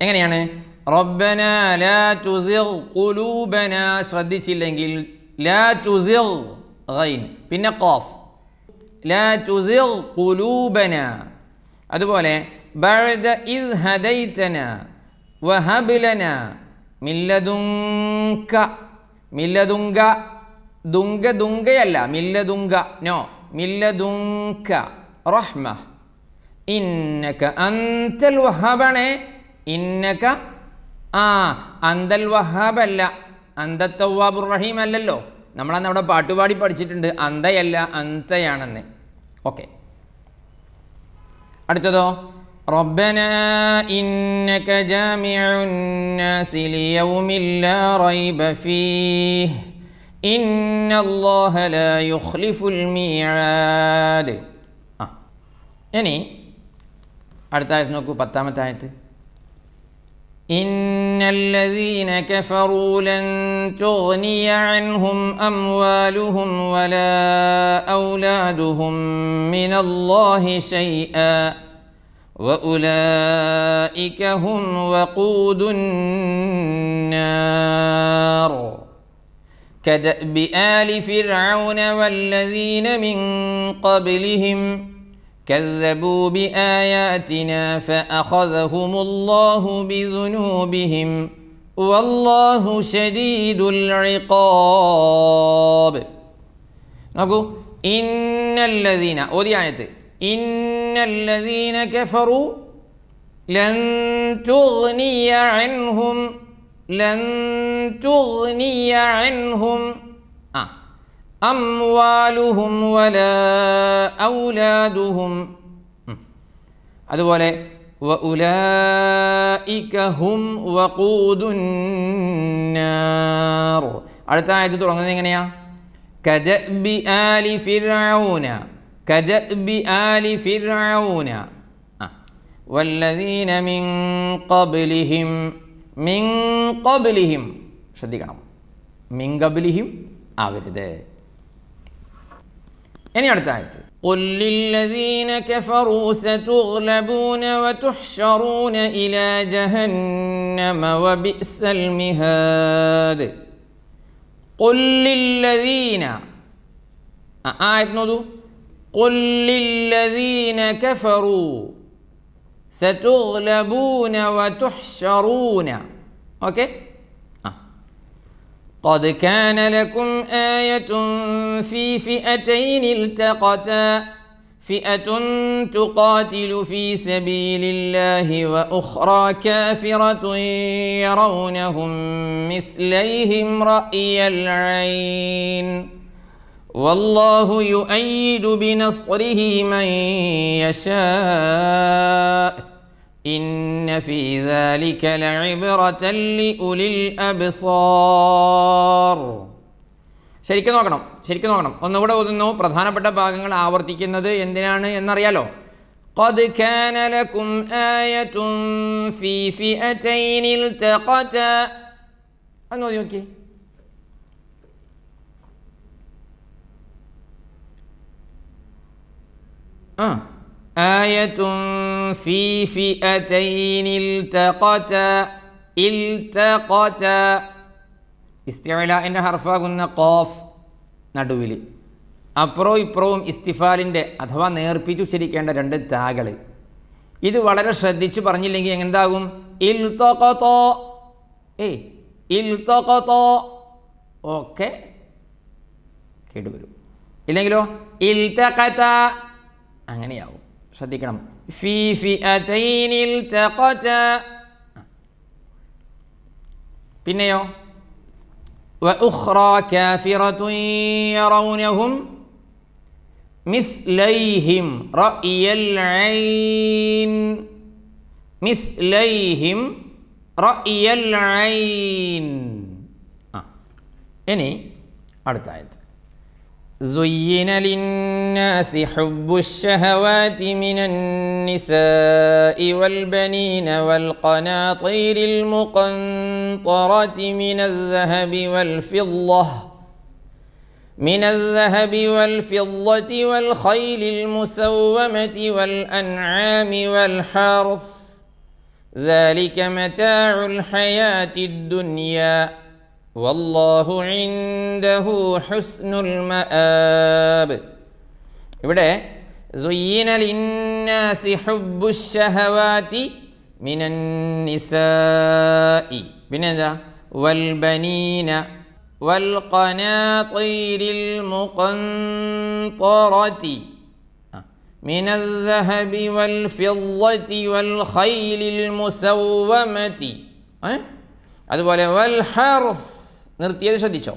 എങ്ങനെയാണ്? റബ്ബന ലാ തുസിഗ് ഖുലൂബന, ശ്രദ്ധിച്ചില്ലെങ്കിൽ ലാ തുസിഗ് ഗൈൻ, പിന്നെ ഖാഫ്, ലാ തുസിഗ് ഖുലൂബന. അതുപോലെ ബഅദ ഇദ് ഹദൈതന വഹബ് ലനാ മിൻ ലദുൻക, മില്ലദുങ്ക, ദുങ്ക ദുങ്കയല്ല, മില്ലദുങ്ക, നോ, മില്ലദുങ്ക റഹ്മ ഇന്നക അൻതൽ വഹാബാണ്. ഇന്നക അന്തൽ വഹാബല്ല, അന്ത തവ്വാബുർ റഹീം അല്ലല്ലോ. നമ്മളന്ന് അവിടെ പാട്ടുപാടി പഠിച്ചിട്ടുണ്ട്, അന്തയല്ല അന്തയാണെന്ന്. ഓക്കെ, അടുത്തതോ റബ്ബന ഇന്നക ജാമിഉൻ നാസി ലിയൗമിൻ ലാ റൈബ ഫീഹി ഇന്നല്ലാഹ ലാ യുഖ്ലിഫുൽ മീആദ്. ഇനി അടുത്ത ആയത്ത് നോക്കൂ, 10ാമത്തെ ആയത്ത്. ഇന്നല്ലദീന കഫറൂ ലൻ തുഗ്നിയ അൻഹും അംവാലുഹും വലാ ഔലാദുഹും മിനല്ലാഹി ശൈആ വഉലൈക ഹും വഖൂദുൻ നാർ كدأب آل فرعون والذين من قبلهم كذبوا بآياتنا فأخذهم الله بذنوبهم والله شديد العقاب. نقول إن الذين أودي آية إن الذين كفروا لن تغني عنهم لن تغني عنهم أموالهم ولا أولادهم അതുപോലെ وأولئك هم وقود النار. അടുത്ത ആയത്ത് തുടങ്ങുന്നത് എങ്ങനെയാ? كدأب آل فرعون كدأب آل فرعون والذين من قبلهم മിൻ ഖബ്ലിഹിം, ശ്രദ്ധിക്കണം, മിൻ ഖബ്ലിഹിം ആവരുത്. ഇനി അടുത്ത ആയത്ത് ഖുൽ ലില്ലദീന കഫറൂ സതുഗ്ലബൂന വതുഹ്ശറൂന ഇലാ ജഹന്നമ വബിഅ്സൽ മിഹാദ്. ഖുൽ ലില്ലദീന, ആയത്ത് നോക്കൂ, ഖുൽ ലില്ലദീന കഫറൂ ستغلبون وتحشرون. اوكي قد كان لكم آية في فئتين التقتا فئة تقاتل في سبيل الله وأخرى كافرة يرونهم مثليهم رأي العين والله يؤيد بنصره من يشاء إن في ذلك لعبرة لأولي الأبصار. ശരിക്കും നോക്കണം. ഒന്നുകൂടെ ഓതുന്നു. പ്രധാനപ്പെട്ട ഭാഗങ്ങൾ ആവർത്തിക്കുന്നത് എന്തിനാണ് എന്നറിയാലോ. قد كان لكم آية في فئتين التقتا. അന്ന് ഓതി നോക്കി. آية في فئتين التقتا ഇസ്തിഅലാഇന്റെ ഹർഫാകുന്ന ഖാഫ് നടുവിൽ, അപ്പുറവും ഇപ്പുറവും ഇസ്തിഫാലിൻ്റെ അഥവാ നേർപ്പിച്ച് ഉച്ചരിക്കേണ്ട 2 താകൾ. ഇത് വളരെ ശ്രദ്ധിച്ച് പറഞ്ഞില്ലെങ്കിൽ എന്താകും? ഇൽതഖത, ഇൽതഖത ഒക്കെ കേടുവരും. ഇല്ലെങ്കിലോ ഇൽതഖത അങ്ങനെയാവും. ശ്രദ്ധിക്കണം. ഫീ ഫിഅതൈനി ഇൽതഖത. പിന്നെയോ وأخرى كافرة يرونهم مثليهم رأي العين مثليهم رأي العين. ഇനി അടുത്ത ആയത്ത് زين للناس حب الشهوات من النساء والبنين والقناطير المقنطرة من الذهب والفضة والخيل المسومة والأنعام والحرث ذلك متاع الحياة الدنيا والله عنده حسن المآب. ഇവിടെ زين للناس حب الشهوات من النساء والبنين والقناطير المقنطرة من الذهب والفضة والخيل المسومة അതുപോലെ والحرث. നിർത്തിയത് ശ്രദ്ധിച്ചോ?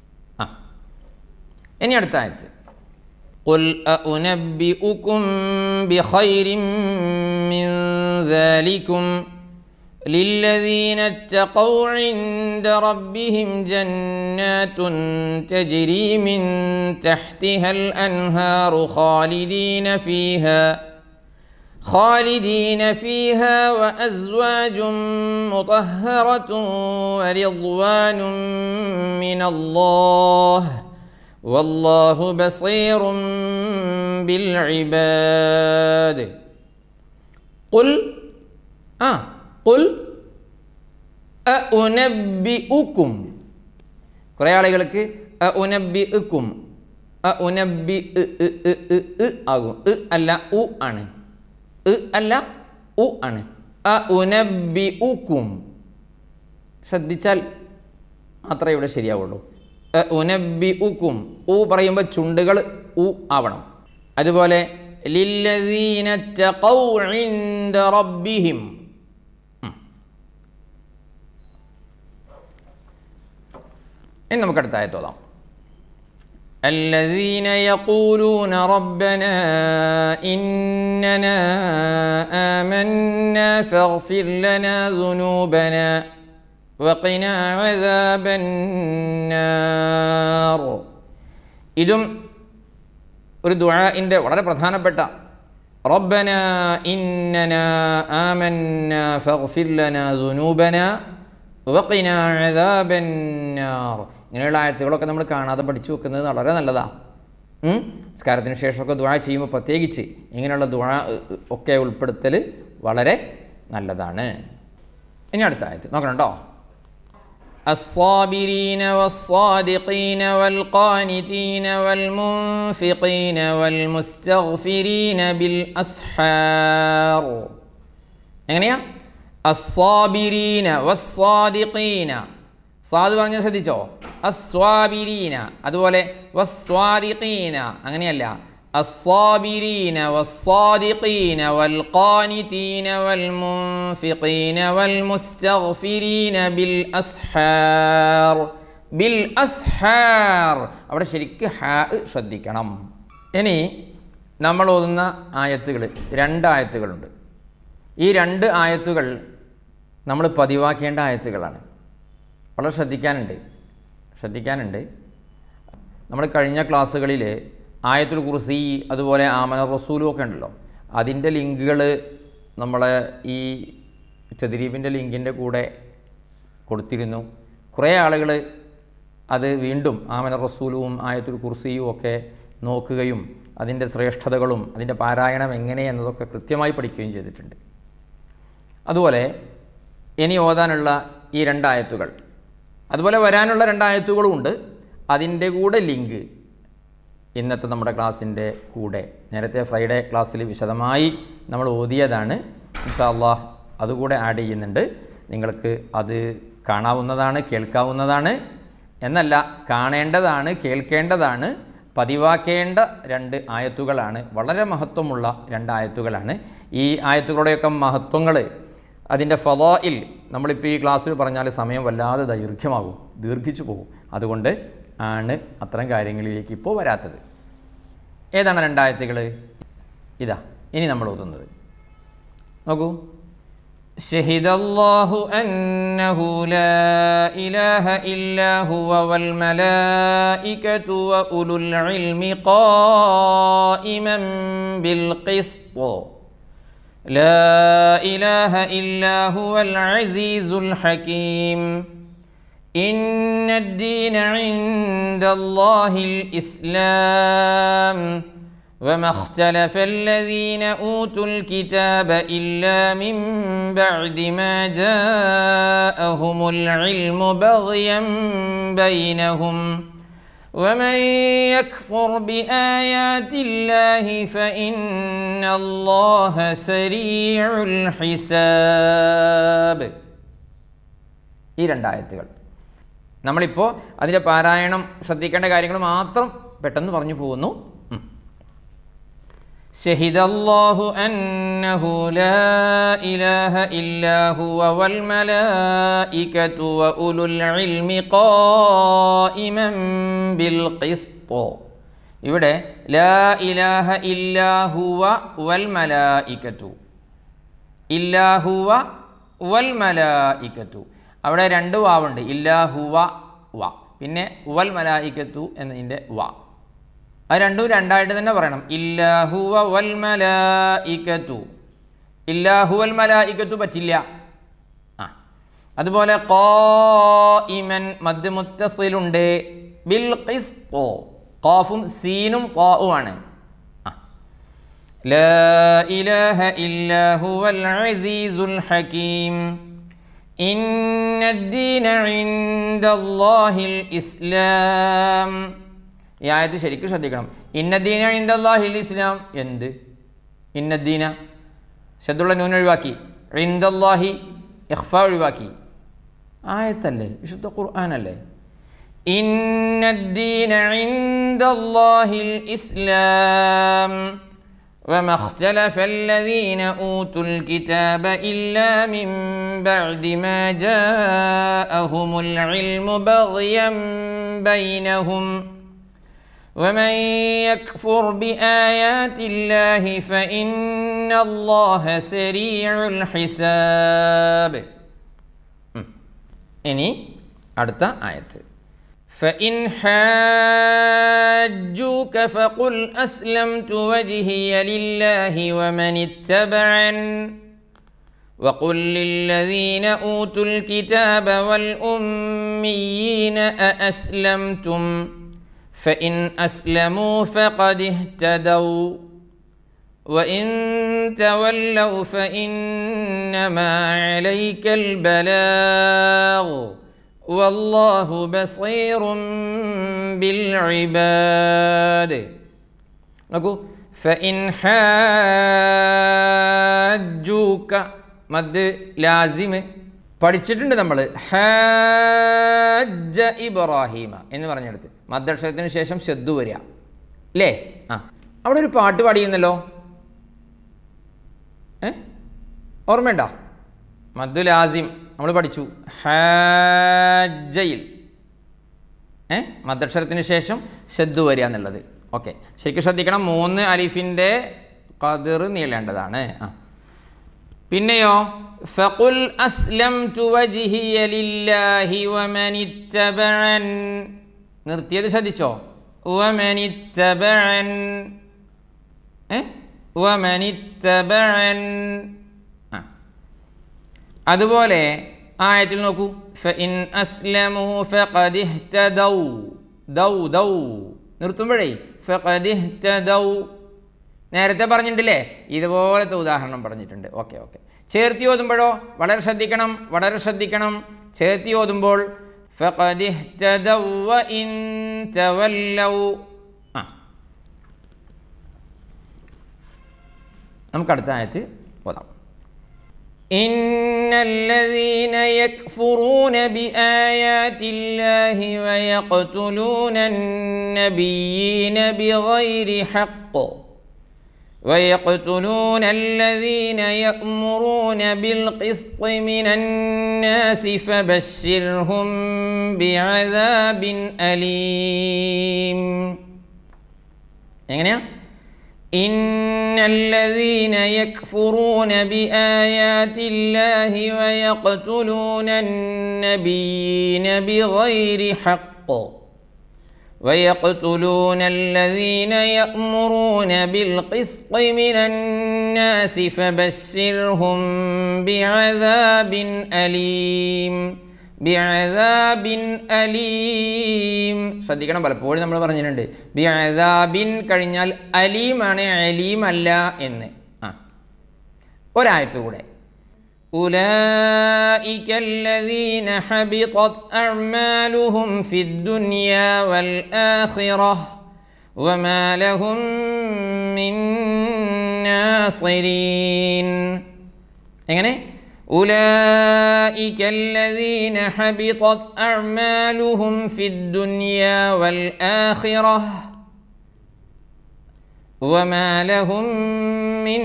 ഇനി അടുത്ത ആയത്ത് قل أنبئكم بخير من ذلكم للذين اتقوا عند ربهم جنات تجري من تحتها الأنهار خالدين فيها وأزواج مطهرة ورضوان من الله والله بصير بالعباد. قل أنبئكم. കുറേ ആളുകൾക്ക് أنبئكم ആകും. അല്ല ഉ ആണ്. അല്ല ഉ ആണ്. أنبئكم ശ്രദ്ധിച്ചാൽ മാത്രമേ ഇവിടെ ശരിയാവുള്ളൂ. ഉനബ്ബിഉക്കും ഉ പറയുമ്പോൾ ചുണ്ടുകൾ ഉ ആവണം. അതുപോലെ ലില്ലദീന തഖൗ ഇൻദ റബ്ബിഹിം. ഇനി നമുക്ക് അടുത്ത ആയത്ത് ഓതാം. الذين يقولون ربنا إننا آمنا فاغفر لنا ذنوبنا وقنا عذاب النار. ഇതും ഒരു ദുആഇൻ്റെ വളരെ പ്രധാനപ്പെട്ട റബ്ബന ഇന്നന ആമന്ന ഫഗ്ഫിർ ലനാ ദുനൂബന വഖിനാ അദാബന്നാർ. ഇങ്ങനെയുള്ള ആയത്തുകളൊക്കെ നമ്മൾ കാണാതെ പഠിച്ചു വെക്കുന്നത് വളരെ നല്ലതാണ്. നിസ്കാരത്തിന് ശേഷമൊക്കെ ദുആ ചെയ്യുമ്പോൾ പ്രത്യേകിച്ച് ഇങ്ങനെയുള്ള ദുആ ഒക്കെ ഉൾപ്പെടുത്തൽ വളരെ നല്ലതാണ്. ഇനി അടുത്ത ആയത്ത് നോക്കണം കേട്ടോ. الصابرين والصادقين والقانتين والمنفقين والمستغفرين بالأسحار. എങ്ങനെയാ? الصابرين والصادقين. സാദ് പറഞ്ഞാൽ ശ്രദ്ധിച്ചോ? അസ്വാബിരീന. അതുപോലെ വസ്വാദിഖീന അങ്ങനെയല്ല. الصابرين والصادقين والقانتين والمنفقين والمستغفرين بالأسحار. بالأسحار അവിടെ ശരിക്ക് ഹാ ശ്രദ്ധിക്കണം. ഇനി നമ്മൾ ഓതുന്ന ആയത്തുകൾ 2 ആയത്തുകളുണ്ട്. ഈ 2 ആയത്തുകൾ നമ്മൾ പതിവാക്കേണ്ട ആയത്തുകളാണ്. വളരെ ശ്രദ്ധിക്കാനുണ്ട്. നമ്മൾ കഴിഞ്ഞ ക്ലാസ്സുകളിൽ ആയത്തുൽ കുർസി അതുപോലെ ആമന റസൂലും ഒക്കെ ഉണ്ടല്ലോ, അതിൻ്റെ ലിങ്കുകൾ നമ്മളെ ഈ തദ്രീബിൻ്റെ ലിങ്കിൻ്റെ കൂടെ കൊടുത്തിരുന്നു. കുറേ ആളുകൾ അത് വീണ്ടും ആമന റസൂലും ആയത്തുൽ കുർസിയും ഒക്കെ നോക്കുകയും അതിൻ്റെ ശ്രേഷ്ഠതകളും അതിൻ്റെ പാരായണം എങ്ങനെയെന്നതൊക്കെ കൃത്യമായി പഠിക്കുകയും ചെയ്തിട്ടുണ്ട്. അതുപോലെ ഇനി ഓതാനുള്ള ഈ 2 ആയത്തുകൾ, അതുപോലെ വരാനുള്ള 2 ആയത്തുകളും ഉണ്ട്. അതിൻ്റെ കൂടെ ലിങ്ക് ഇന്നത്തെ നമ്മുടെ ക്ലാസ്സിൻ്റെ കൂടെ നേരത്തെ ഫ്രൈഡേ ക്ലാസ്സിൽ വിശദമായി നമ്മൾ ഓതിയതാണ്. ഇൻഷാ അല്ലാഹ് അതുകൂടെ ആഡ് ചെയ്യുന്നുണ്ട്. നിങ്ങൾക്ക് അത് കാണാവുന്നതാണ്, കേൾക്കാവുന്നതാണ്. എന്നല്ല, കാണേണ്ടതാണ്, കേൾക്കേണ്ടതാണ്, പതിവാക്കേണ്ട 2 ആയത്തുകളാണ്. വളരെ മഹത്വമുള്ള 2 ആയത്തുകളാണ്. ഈ ആയത്തുകളുടെയൊക്കെ മഹത്വങ്ങൾ, അതിൻ്റെ ഫളാഇൽ നമ്മളിപ്പോൾ ഈ ക്ലാസ്സിൽ പറഞ്ഞാൽ സമയം വല്ലാതെ ദീർഘിച്ചു പോകും. അതുകൊണ്ട് ആണ് അത്തരം കാര്യങ്ങളിലേക്ക് ഇപ്പോൾ വരാത്തത്. ഏതാണ് 2 ആയത്തുകൾ? ഇതാ ഇനി നമ്മൾ ഓതുന്നത്. നോക്കൂ. ശഹീദല്ലാഹു അന്നഹു ലാ ഇലാഹ ഇല്ലാ ഹുവ വൽ മലായികതു വ ഉലുൽ ഇൽമി ഖായിമൻ ബിൽ ഖിസ്ത് ലാ ഇലാഹ ഇല്ലാ ഹുവൽ അസീസുൽ ഹകീം إن الدين عند الله الإسلام وما اختلف الذين أوتوا الكتاب إلا من بعد ما جاءهم العلم بغيا بينهم ومن يكفر بآيات الله فإن الله سريع الحساب. ഈ രണ്ടായത്തുകൾ നമ്മളിപ്പോൾ അതിൻ്റെ പാരായണം ശ്രദ്ധിക്കേണ്ട കാര്യങ്ങൾ മാത്രം പെട്ടെന്ന് പറഞ്ഞു പോകുന്നു. ശഹിദല്ലാഹു അന്നഹു ലാ ഇലാഹ ഇല്ലാ ഹുവ വൽ മലായികതു വ ഉലുൽ ഇൽമി ഖായിമൻ ബിൽ ഖിസ്ത്. ഇവിടെ ലാ ഇലാഹ ഇല്ലാ ഹുവ വൽ മലായികതു, ഇല്ലാ ഹുവ വൽ മലായികതു. അവിടെ രണ്ട് വാവുണ്ട്, ഇല്ലാ ഹുവ വ, പിന്നെ വൽ മലായികതു എന്നതിൻ്റെ വ. അത് രണ്ടും രണ്ടായിട്ട് തന്നെ പറയണം. ഇല്ലാഹു വൽ മലായികതു, ഇല്ലാഹു വൽ മലായികതു പറ്റില്ല. അതുപോലെ ഖായിമൻ മദ് മുത്തസിലുണ്ട്, ബിൽ ഖിസ്ത് ഖാഫും സീനും ഖാഉമാണ്. ലാ ഇലാഹ ഇല്ലാ ഹുവൽ അസീസുൽ ഹകീം ഇന്നദ്ദീന ഇൻദല്ലാഹിൽ ഇസ്ലാം. ഈ ആയത്ത് ശരിക്കും ശ്രദ്ധിക്കണം. ഇന്നദ്ദീന ഇൻദല്ലാഹിൽ ഇസ്ലാം. എന്ത് ഇന്നദ്ദീന? ശദ്ദുള്ള നൂൻ ഒഴിവാക്കി, ഇൻദല്ലാഹി ഇഖ്ഫ ഒഴിവാക്കി. ആയത്തല്ലേ, വിശുദ്ധ ഖുർആനല്ലേ. ഇന്നദ്ദീന ഇൻദല്ലാഹിൽ ഇസ്ലാം وما اختلف الذين أوتوا الكتاب إلا من بعد ما جاءهم العلم بغيا بينهم ومن يكفر بآيات الله فإن الله سريع الحساب. ഇനി അടുത്ത ആയത്ത്. فإن حاجوك فقل أسلمت وجهي لله ومن اتبعن وقل للذين أوتوا الكتاب والأميين أأسلمتم فإن أسلموا فقد اهتدوا وإن تولوا فإنما عليك البلاغ والله بصير بالعباد. നോക്കൂ, فإن حاجوك മദ് ലാസിം പഠിച്ചിട്ടുണ്ട് നമ്മൾ. ഹാജ ഇബ്രാഹിമ എന്ന് പറഞ്ഞെടുത്ത് മദ്ദക്ഷരത്തിന് ശേഷം ശദ്ദു വരിക അല്ലേ? അവിടെ ഒരു പാട്ട് പാടിയിരുന്നല്ലോ, ഓർമ്മയുണ്ടോ? മദ്ദു ലാസിം നമ്മൾ പഠിച്ചു. ഹാജയിൽ മദ്ദക്ഷരത്തിന് ശേഷം ശദ്ദു വരിക എന്നുള്ളത്. ഓക്കെ, ശരിക്കും ശ്രദ്ധിക്കണം. 3 അലിഫിൻ്റെ ഖദർ നീളേണ്ടതാണ്. പിന്നെയോ ഫഖുൽ അസ്ലംതു വജ്ഹിയ ലില്ലാഹി വമനിത്തബഅൻ, നിർത്തിയത് ശ്രദ്ധിച്ചോ? വമനിത്തബഅൻ വമനിത്തബഅൻ. അതുപോലെ ആയത്തിൽ നോക്കൂ, ഫഇൻ അസ്ലമു ഫഖദ് ഇഹ്തദൗ. ദൗ ദൗ നിർത്തുമ്പോഴേ ഫഖദ് ഇഹ്തദൗ നേരത്തെ പറഞ്ഞിട്ടില്ലേ, ഇതുപോലത്തെ ഉദാഹരണം പറഞ്ഞിട്ടുണ്ട്. Okay okay. ചേർത്തി ഓതുമ്പോഴോ വളരെ ശ്രദ്ധിക്കണം, വളരെ ശ്രദ്ധിക്കണം. ചേർത്തി ഓതുമ്പോൾ ഫഖദ് ഇഹ്തദൗ വഇൻ തവല്ലൗ. നമുക്ക് അടുത്ത ആയത്ത് ഓതാം. إن الذين يكفرون بآيات الله ويقتلون النبيين بغير حق ويقتلون الذين يأمرون بالقسط من الناس فبشرهم بعذاب أليم. എങ്ങനെയാ? إن الذين يكفرون بآيات الله ويقتلون النبيين بغير حق ويقتلون الذين يأمرون بالقسط من الناس فبشرهم بعذاب أليم. ബിഅദാബിൻ അലീം. ശ്രദ്ധിക്കണം, പലപ്പോഴും നമ്മൾ പറഞ്ഞിട്ടുണ്ട് ബിഅദാബിൻ കഴിഞ്ഞാൽ അലീമാണ്, അലീമല്ല എന്ന്. ഒരായത്ത് കൂടെ ഉലൈക അല്ലദീന ഹബിതത് അഅ്മാലുഹും ഫിദ്ദുനിയ വൽ ആഖിറഹ വമാ ലഹും മിൻ നാസിരീൻ. എങ്ങനെ? ഉലൈക അല്ലദീന ഹബിതത് അഅ്മാലുഹും ഫിദ്ദുനിയ വൽ ആഖിറഹ വമാ ലഹും മിൻ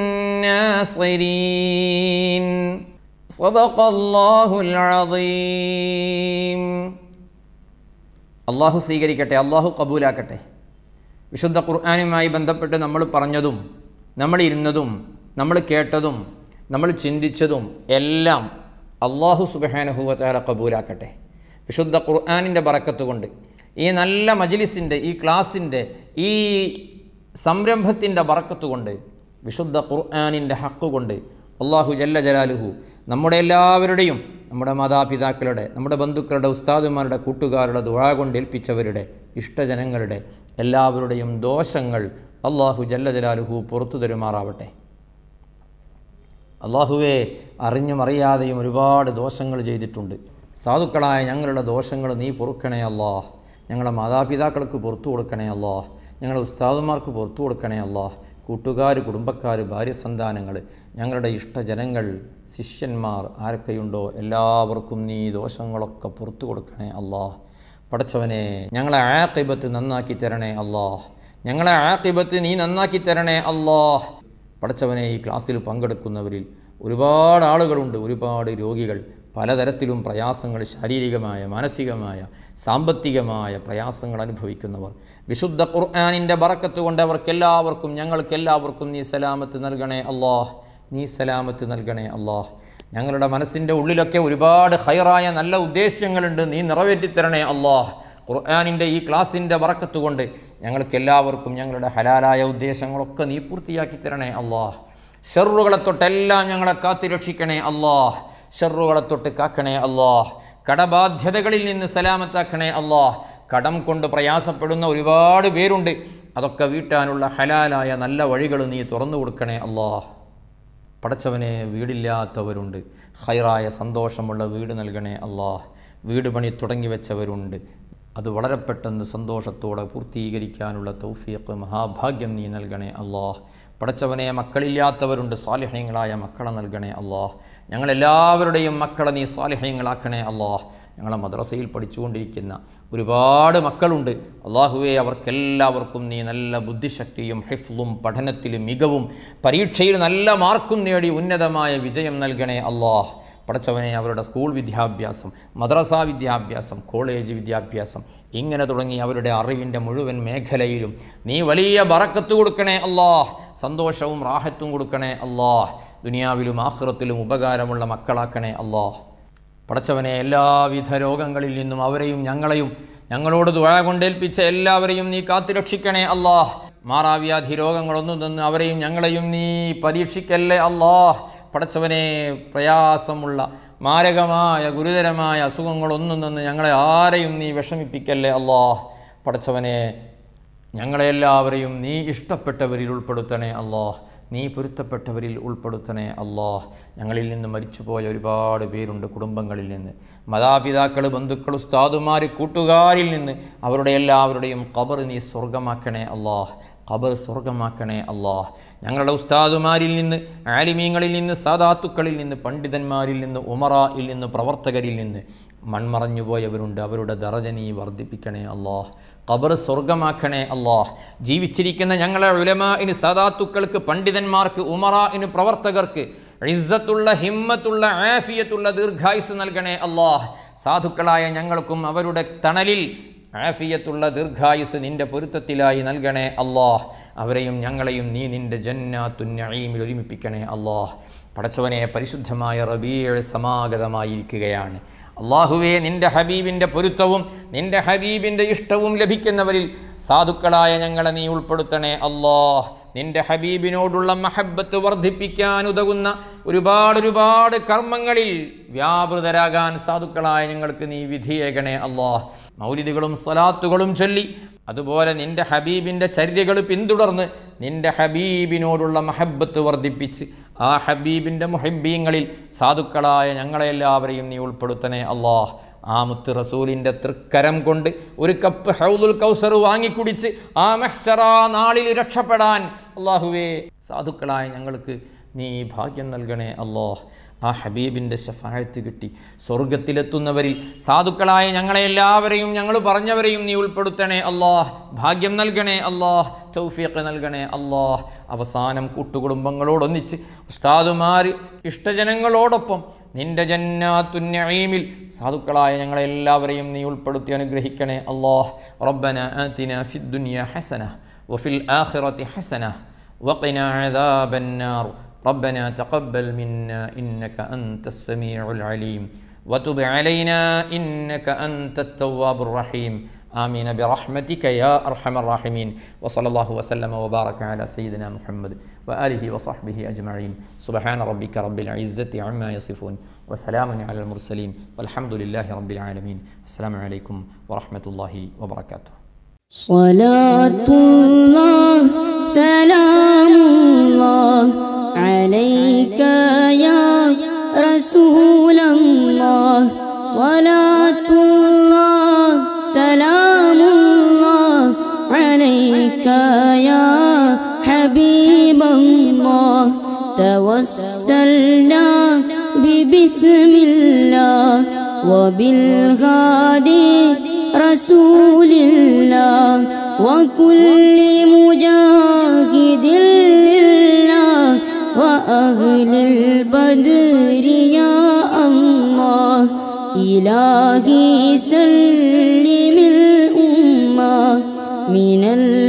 നാസിരീൻ. സദഖല്ലാഹുൽ അദീം. അല്ലാഹു സ്വീകരിക്കട്ടെ, അല്ലാഹു കബൂലാക്കട്ടെ. വിശുദ്ധ ഖുർആനുമായി ബന്ധപ്പെട്ട് നമ്മൾ പറഞ്ഞതും നമ്മൾ ഇരുന്നതും നമ്മൾ കേട്ടതും നമ്മൾ ചിന്തിച്ചതും എല്ലാം അല്ലാഹു സുബ്ഹാനഹു വ തആല കബൂലാക്കട്ടെ. വിശുദ്ധ ഖുർആനിൻ്റെ ബറക്കത്ത് കൊണ്ട്, ഈ നല്ല മജ്ലിസിൻ്റെ, ഈ ക്ലാസിൻ്റെ, ഈ സംരംഭത്തിൻ്റെ ബറക്കത്ത് കൊണ്ട്, വിശുദ്ധ ഖുർആനിൻ്റെ ഹക്ക് കൊണ്ട് അല്ലാഹു ജല്ല ജലാലുഹു നമ്മുടെ എല്ലാവരുടെയും, നമ്മുടെ മാതാപിതാക്കളുടെ, നമ്മുടെ ബന്ധുക്കളുടെ, ഉസ്താദുമാരുടെ, കൂട്ടുകാരുടെ, ദുആ കൊണ്ട് ഏൽപ്പിച്ചവരുടെ, ഇഷ്ടജനങ്ങളുടെ എല്ലാവരുടെയും ദോഷങ്ങൾ അല്ലാഹു ജല്ല ജലാലുഹു പുറത്തു തരുമാറാവട്ടെ. അല്ലാഹുവേ, അറിഞ്ഞും അറിയാതെയും ഒരുപാട് ദോഷങ്ങൾ ചെയ്തിട്ടുണ്ട്. സാധുക്കളായ ഞങ്ങളുടെ ദോഷങ്ങൾ നീ പൊറുക്കണേ അല്ലാഹ്. ഞങ്ങളുടെ മാതാപിതാക്കൾക്ക് പുറത്തു കൊടുക്കണേ അല്ലാഹ്. ഞങ്ങളുടെ ഉസ്താദുമാർക്ക് പുറത്തു കൊടുക്കണേ അല്ലാഹ്. കൂട്ടുകാർ, കുടുംബക്കാർ, ഭാര്യസന്താനങ്ങൾ, ഞങ്ങളുടെ ഇഷ്ടജനങ്ങൾ, ശിഷ്യന്മാർ ആരൊക്കെയുണ്ടോ എല്ലാവർക്കും നീ ദോഷങ്ങളൊക്കെ പുറത്തു കൊടുക്കണേ അല്ലാഹ്. പടച്ചവനെ, ഞങ്ങളെ ആഖിബത്ത് നന്നാക്കി തരണേ അല്ലാഹ്. ഞങ്ങളെ ആഖിബത്ത് നീ നന്നാക്കി തരണേ അല്ലാഹ്. പടച്ചവനെ, ഈ ക്ലാസ്സിൽ പങ്കെടുക്കുന്നവരിൽ ഒരുപാട് ആളുകളുണ്ട്, ഒരുപാട് രോഗികൾ, പലതരത്തിലും പ്രയാസങ്ങൾ, ശാരീരികമായ, മാനസികമായ, സാമ്പത്തികമായ പ്രയാസങ്ങൾ അനുഭവിക്കുന്നവർ. വിശുദ്ധ ഖുർആനിൻ്റെ ബറക്കത്ത് കൊണ്ട് അവർക്കെല്ലാവർക്കും, ഞങ്ങൾക്കെല്ലാവർക്കും നീ സലാമത്ത് നൽകണേ അല്ലാഹ്. നീ സലാമത്ത് നൽകണേ അല്ലാഹ്. ഞങ്ങളുടെ മനസ്സിൻ്റെ ഉള്ളിലൊക്കെ ഒരുപാട് ഖൈറായ നല്ല ഉദ്ദേശങ്ങളുണ്ട്, നീ നിറവേറ്റിത്തരണേ അല്ലാഹ്. ഖുർആനിൻ്റെ ഈ ക്ലാസിൻ്റെ ബറക്കത്ത് കൊണ്ട് ഞങ്ങൾക്കെല്ലാവർക്കും ഞങ്ങളുടെ ഹലാലായ ഉദ്ദേശങ്ങളൊക്കെ നീ പൂർത്തിയാക്കി തരണേ അല്ലാഹ്. ഷർറുകളെ തൊട്ടെല്ലാം ഞങ്ങളെ കാത്തുരക്ഷിക്കണേ അല്ലാഹ്. ഷർറുകളെ തൊട്ട് കാക്കണേ അല്ലാഹ്. കടബാധ്യതകളിൽ നിന്ന് സലാമത്താക്കണേ അല്ലാഹ്. കടം കൊണ്ട് പ്രയാസപ്പെടുന്ന ഒരുപാട് പേരുണ്ട്, അതൊക്കെ വീട്ടാനുള്ള ഹലാലായ നല്ല വഴികൾ നീ തുറന്നു കൊടുക്കണേ അല്ലാഹ്. പടച്ചവനെ, വീടില്ലാത്തവരുണ്ട്, ഖൈറായ സന്തോഷമുള്ള വീട് നൽകണേ അല്ലാഹ്. വീട് പണി തുടങ്ങി വെച്ചവരുണ്ട്, അത് വളരെ പെട്ടെന്ന് സന്തോഷത്തോടെ പൂർത്തീകരിക്കാനുള്ള തൗഫീഖ്, മഹാഭാഗ്യം നീ നൽകണേ അല്ലാഹ്. പടച്ചവനെ, മക്കളില്ലാത്തവരുണ്ട്, സാലിഹ്യങ്ങളായ മക്കളെ നൽകണേ അല്ലാഹ്. ഞങ്ങളെല്ലാവരുടെയും മക്കളെ നീ സാലിഹ്യങ്ങളാക്കണേ അല്ലാഹ്. ഞങ്ങളെ മദ്രസയിൽ പഠിച്ചുകൊണ്ടിരിക്കുന്ന ഒരുപാട് മക്കളുണ്ട്. അല്ലാഹുവേ, അവർക്കെല്ലാവർക്കും നീ നല്ല ബുദ്ധിശക്തിയും ഹിഫ്ളും പഠനത്തിലും മികവും പരീക്ഷയിൽ നല്ല മാർക്കും നേടി ഉന്നതമായ വിജയം നൽകണേ അല്ലാഹ്. പടച്ചവനെ, അവരുടെ സ്കൂൾ വിദ്യാഭ്യാസം, മദ്രസ വിദ്യാഭ്യാസം, കോളേജ് വിദ്യാഭ്യാസം, ഇങ്ങനെ തുടങ്ങി അവരുടെ അറിവിൻ്റെ മുഴുവൻ മേഖലയിലും നീ വലിയ ബറക്കത്ത് കൊടുക്കണേ അല്ലാഹ്. സന്തോഷവും റാഹത്തും കൊടുക്കണേ അല്ലാഹ്. ദുനിയാവിലും ആഖിറത്തിലും ഉപകാരമുള്ള മക്കളാക്കണേ അല്ലാഹ്. പടച്ചവനെ, എല്ലാവിധ രോഗങ്ങളിൽ നിന്നും അവരെയും ഞങ്ങളെയും ഞങ്ങളോട് ദുആ കൊണ്ടേൽപ്പിച്ച എല്ലാവരെയും നീ കാത്തുരക്ഷിക്കണേ അല്ലാഹ്. മാറാവ്യാധി രോഗങ്ങളൊന്നും നിന്ന് അവരെയും ഞങ്ങളെയും നീ പരീക്ഷിക്കല്ലേ അല്ലാഹ്. പടച്ചവനെ, പ്രയാസമുള്ള മാരകമായ ഗുരുതരമായ അസുഖങ്ങളൊന്നും നിന്ന് ഞങ്ങളെ ആരെയും നീ വിഷമിപ്പിക്കല്ലേ അല്ലാഹ്. പടച്ചവനെ, ഞങ്ങളെല്ലാവരെയും നീ ഇഷ്ടപ്പെട്ടവരിൽ ഉൾപ്പെടുത്തണേ അല്ലാഹ്. നീ പൊരുത്തപ്പെട്ടവരിൽ ഉൾപ്പെടുത്തണേ അല്ലാഹ്. ഞങ്ങളിൽ നിന്ന് മരിച്ചുപോയ ഒരുപാട് പേരുണ്ട്, കുടുംബങ്ങളിൽ നിന്ന്, മാതാപിതാക്കൾ, ബന്ധുക്കൾ, ഉസ്താദുമാർ, കൂട്ടുകാരിൽ നിന്ന് അവരുടെ എല്ലാവരുടെയും ഖബർ നീ സ്വർഗമാക്കണേ അല്ലാഹ്. ഖബർ സ്വർഗമാക്കണേ അല്ലാഹ്. ഞങ്ങളുടെ ഉസ്താദുമാരിൽ നിന്ന്, ആലിമീങ്ങളിൽ നിന്ന്, സാദാത്തുക്കളിൽ നിന്ന്, പണ്ഡിതന്മാരിൽ നിന്ന്, ഉമറായിൽ നിന്ന്, പ്രവർത്തകരിൽ നിന്ന് മൺമറഞ്ഞു പോയവരുണ്ട്, അവരുടെ ദറജ നീ വർദ്ധിപ്പിക്കണേ അല്ലാഹ്. ഖബർ സ്വർഗമാക്കണേ അല്ലാഹ്. ജീവിച്ചിരിക്കുന്ന ഞങ്ങളെ ഉലമാഇന്, സാദാത്തുക്കൾക്ക്, പണ്ഡിതന്മാർക്ക്, ഉമറാഇന്, പ്രവർത്തകർക്ക് ഇസ്സത്തുള്ള, ഹിമ്മത്തുള്ള, ആഫിയത്തുള്ള ദീർഘായുസ് നൽകണേ അല്ലാഹ്. സാധുക്കളായ ഞങ്ങൾക്കും അവരുടെ തണലിൽ ആഫിയത്തുള്ള ദീർഘായുസ് നിൻ്റെ പൊരുത്തത്തിലായി നൽകണേ അല്ലാഹ്. അവരെയും ഞങ്ങളെയും നീ നിൻ്റെ ജന്നാത്തുൻ നഈമിൽ ഒരുമിപ്പിക്കണേ അല്ലാഹ്. പടച്ചവനെ, പരിശുദ്ധമായ റബീഉ സമാഗതമായിരിക്കുകയാണ്. അല്ലാഹുവേ, നിൻ്റെ ഹബീബിൻ്റെ പൊരുത്തവും നിൻ്റെ ഹബീബിൻ്റെ ഇഷ്ടവും ലഭിക്കുന്നവരിൽ സാധുക്കളായ ഞങ്ങളെ നീ ഉൾപ്പെടുത്തണേ അല്ലാഹ്. നിന്റെ ഹബീബിനോടുള്ള മഹബ്ബത്ത് വർദ്ധിപ്പിക്കാൻ ഉതകുന്ന ഒരുപാട് കർമ്മങ്ങളിൽ വ്യാപൃതരാകാൻ സാധുക്കളായ ഞങ്ങൾക്ക് നീ വിധിയേകണേ അല്ലാഹ്. മൗലിദുകളും സ്വലാത്തുകളും ചൊല്ലി അതുപോലെ നിന്റെ ഹബീബിൻ്റെ ചര്യകൾ പിന്തുടർന്ന് നിന്റെ ഹബീബിനോടുള്ള മഹബ്ബത്ത് വർദ്ധിപ്പിച്ച് ആ ഹബീബിൻ്റെ മുഹബ്ബീങ്ങളിൽ സാധുക്കളായ ഞങ്ങളെല്ലാവരെയും നീ ഉൾപ്പെടുത്തണേ അല്ലാഹ്. ആ മുത്ത് റസൂലിൻ്റെ തൃക്കരം കൊണ്ട് ഒരു കപ്പ് ഹൗദുൽ കൗസർ വാങ്ങിക്കുടിച്ച് ആ മഹ്ശറ നാളിൽ രക്ഷപ്പെടാൻ അല്ലാഹുവേ സാധുക്കളായ ഞങ്ങൾക്ക് നീ ഭാഗ്യം നൽകണേ അല്ലാഹ്. ആ ഹബീബിൻ്റെ ശഫാഅത്ത് കിട്ടി സ്വർഗത്തിലെത്തുന്നവരിൽ സാധുക്കളായ ഞങ്ങളെല്ലാവരെയും ഞങ്ങൾ പറഞ്ഞവരെയും നീ ഉൾപ്പെടുത്തണേ അല്ലാഹ്. ഭാഗ്യം നൽകണേ അല്ലാഹ്, തൗഫീഖ് നൽകണേ അല്ലാഹ്. അവസാനം കൂട്ടുകുടുംബങ്ങളോടൊന്നിച്ച് ഉസ്താദുമാർ ഇഷ്ടജനങ്ങളോടൊപ്പം നിന്റെ ജന്നാത്തുൻ നഈമിൽ സാധുക്കളായ ഞങ്ങളെല്ലാവരെയും നീ ഉൾപ്പെടുത്തി അനുഗ്രഹിക്കണേ അല്ലാഹ്. റബ്ബന ആതിനാ ഫിദ് ദുനിയ ഹസന വഫിൽ ആഖിറതി ഹസന വഖിനാ അദാബന്നാർ. ربنا تقبل منا إنك أنت السميع العليم وتب علينا إنك أنت التواب الرحيم آمين برحمتك يا أرحم الراحمين. وصلى الله وسلم وبارك على سيدنا محمد وآله وصحبه أجمعين. سبحان ربك رب العزة عما يصفون وسلام على المرسلين والحمد لله رب العالمين. السلام عليكم ورحمة الله وبركاته. صلاة الله سلام الله عليك يا رسول الله. صلاة الله سلام الله عليك يا حبيب الله. توسلنا ببسم الله وبالهادي رسول الله وكل مجاهد لله وأهل البدر يا الله. إلهي سلم الأمة من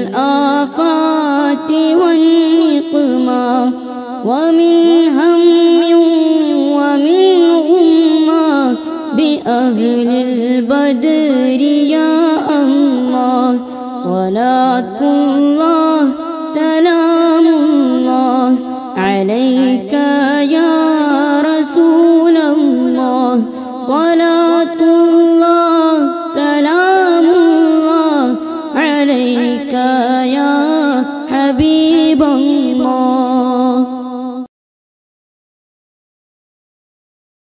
الآفات والنقمة ومن هم ومن غمة بأهل البدر يا الله. صلاة الله سلام الله عليك يا رسول الله. صلاة الله سلام الله عليك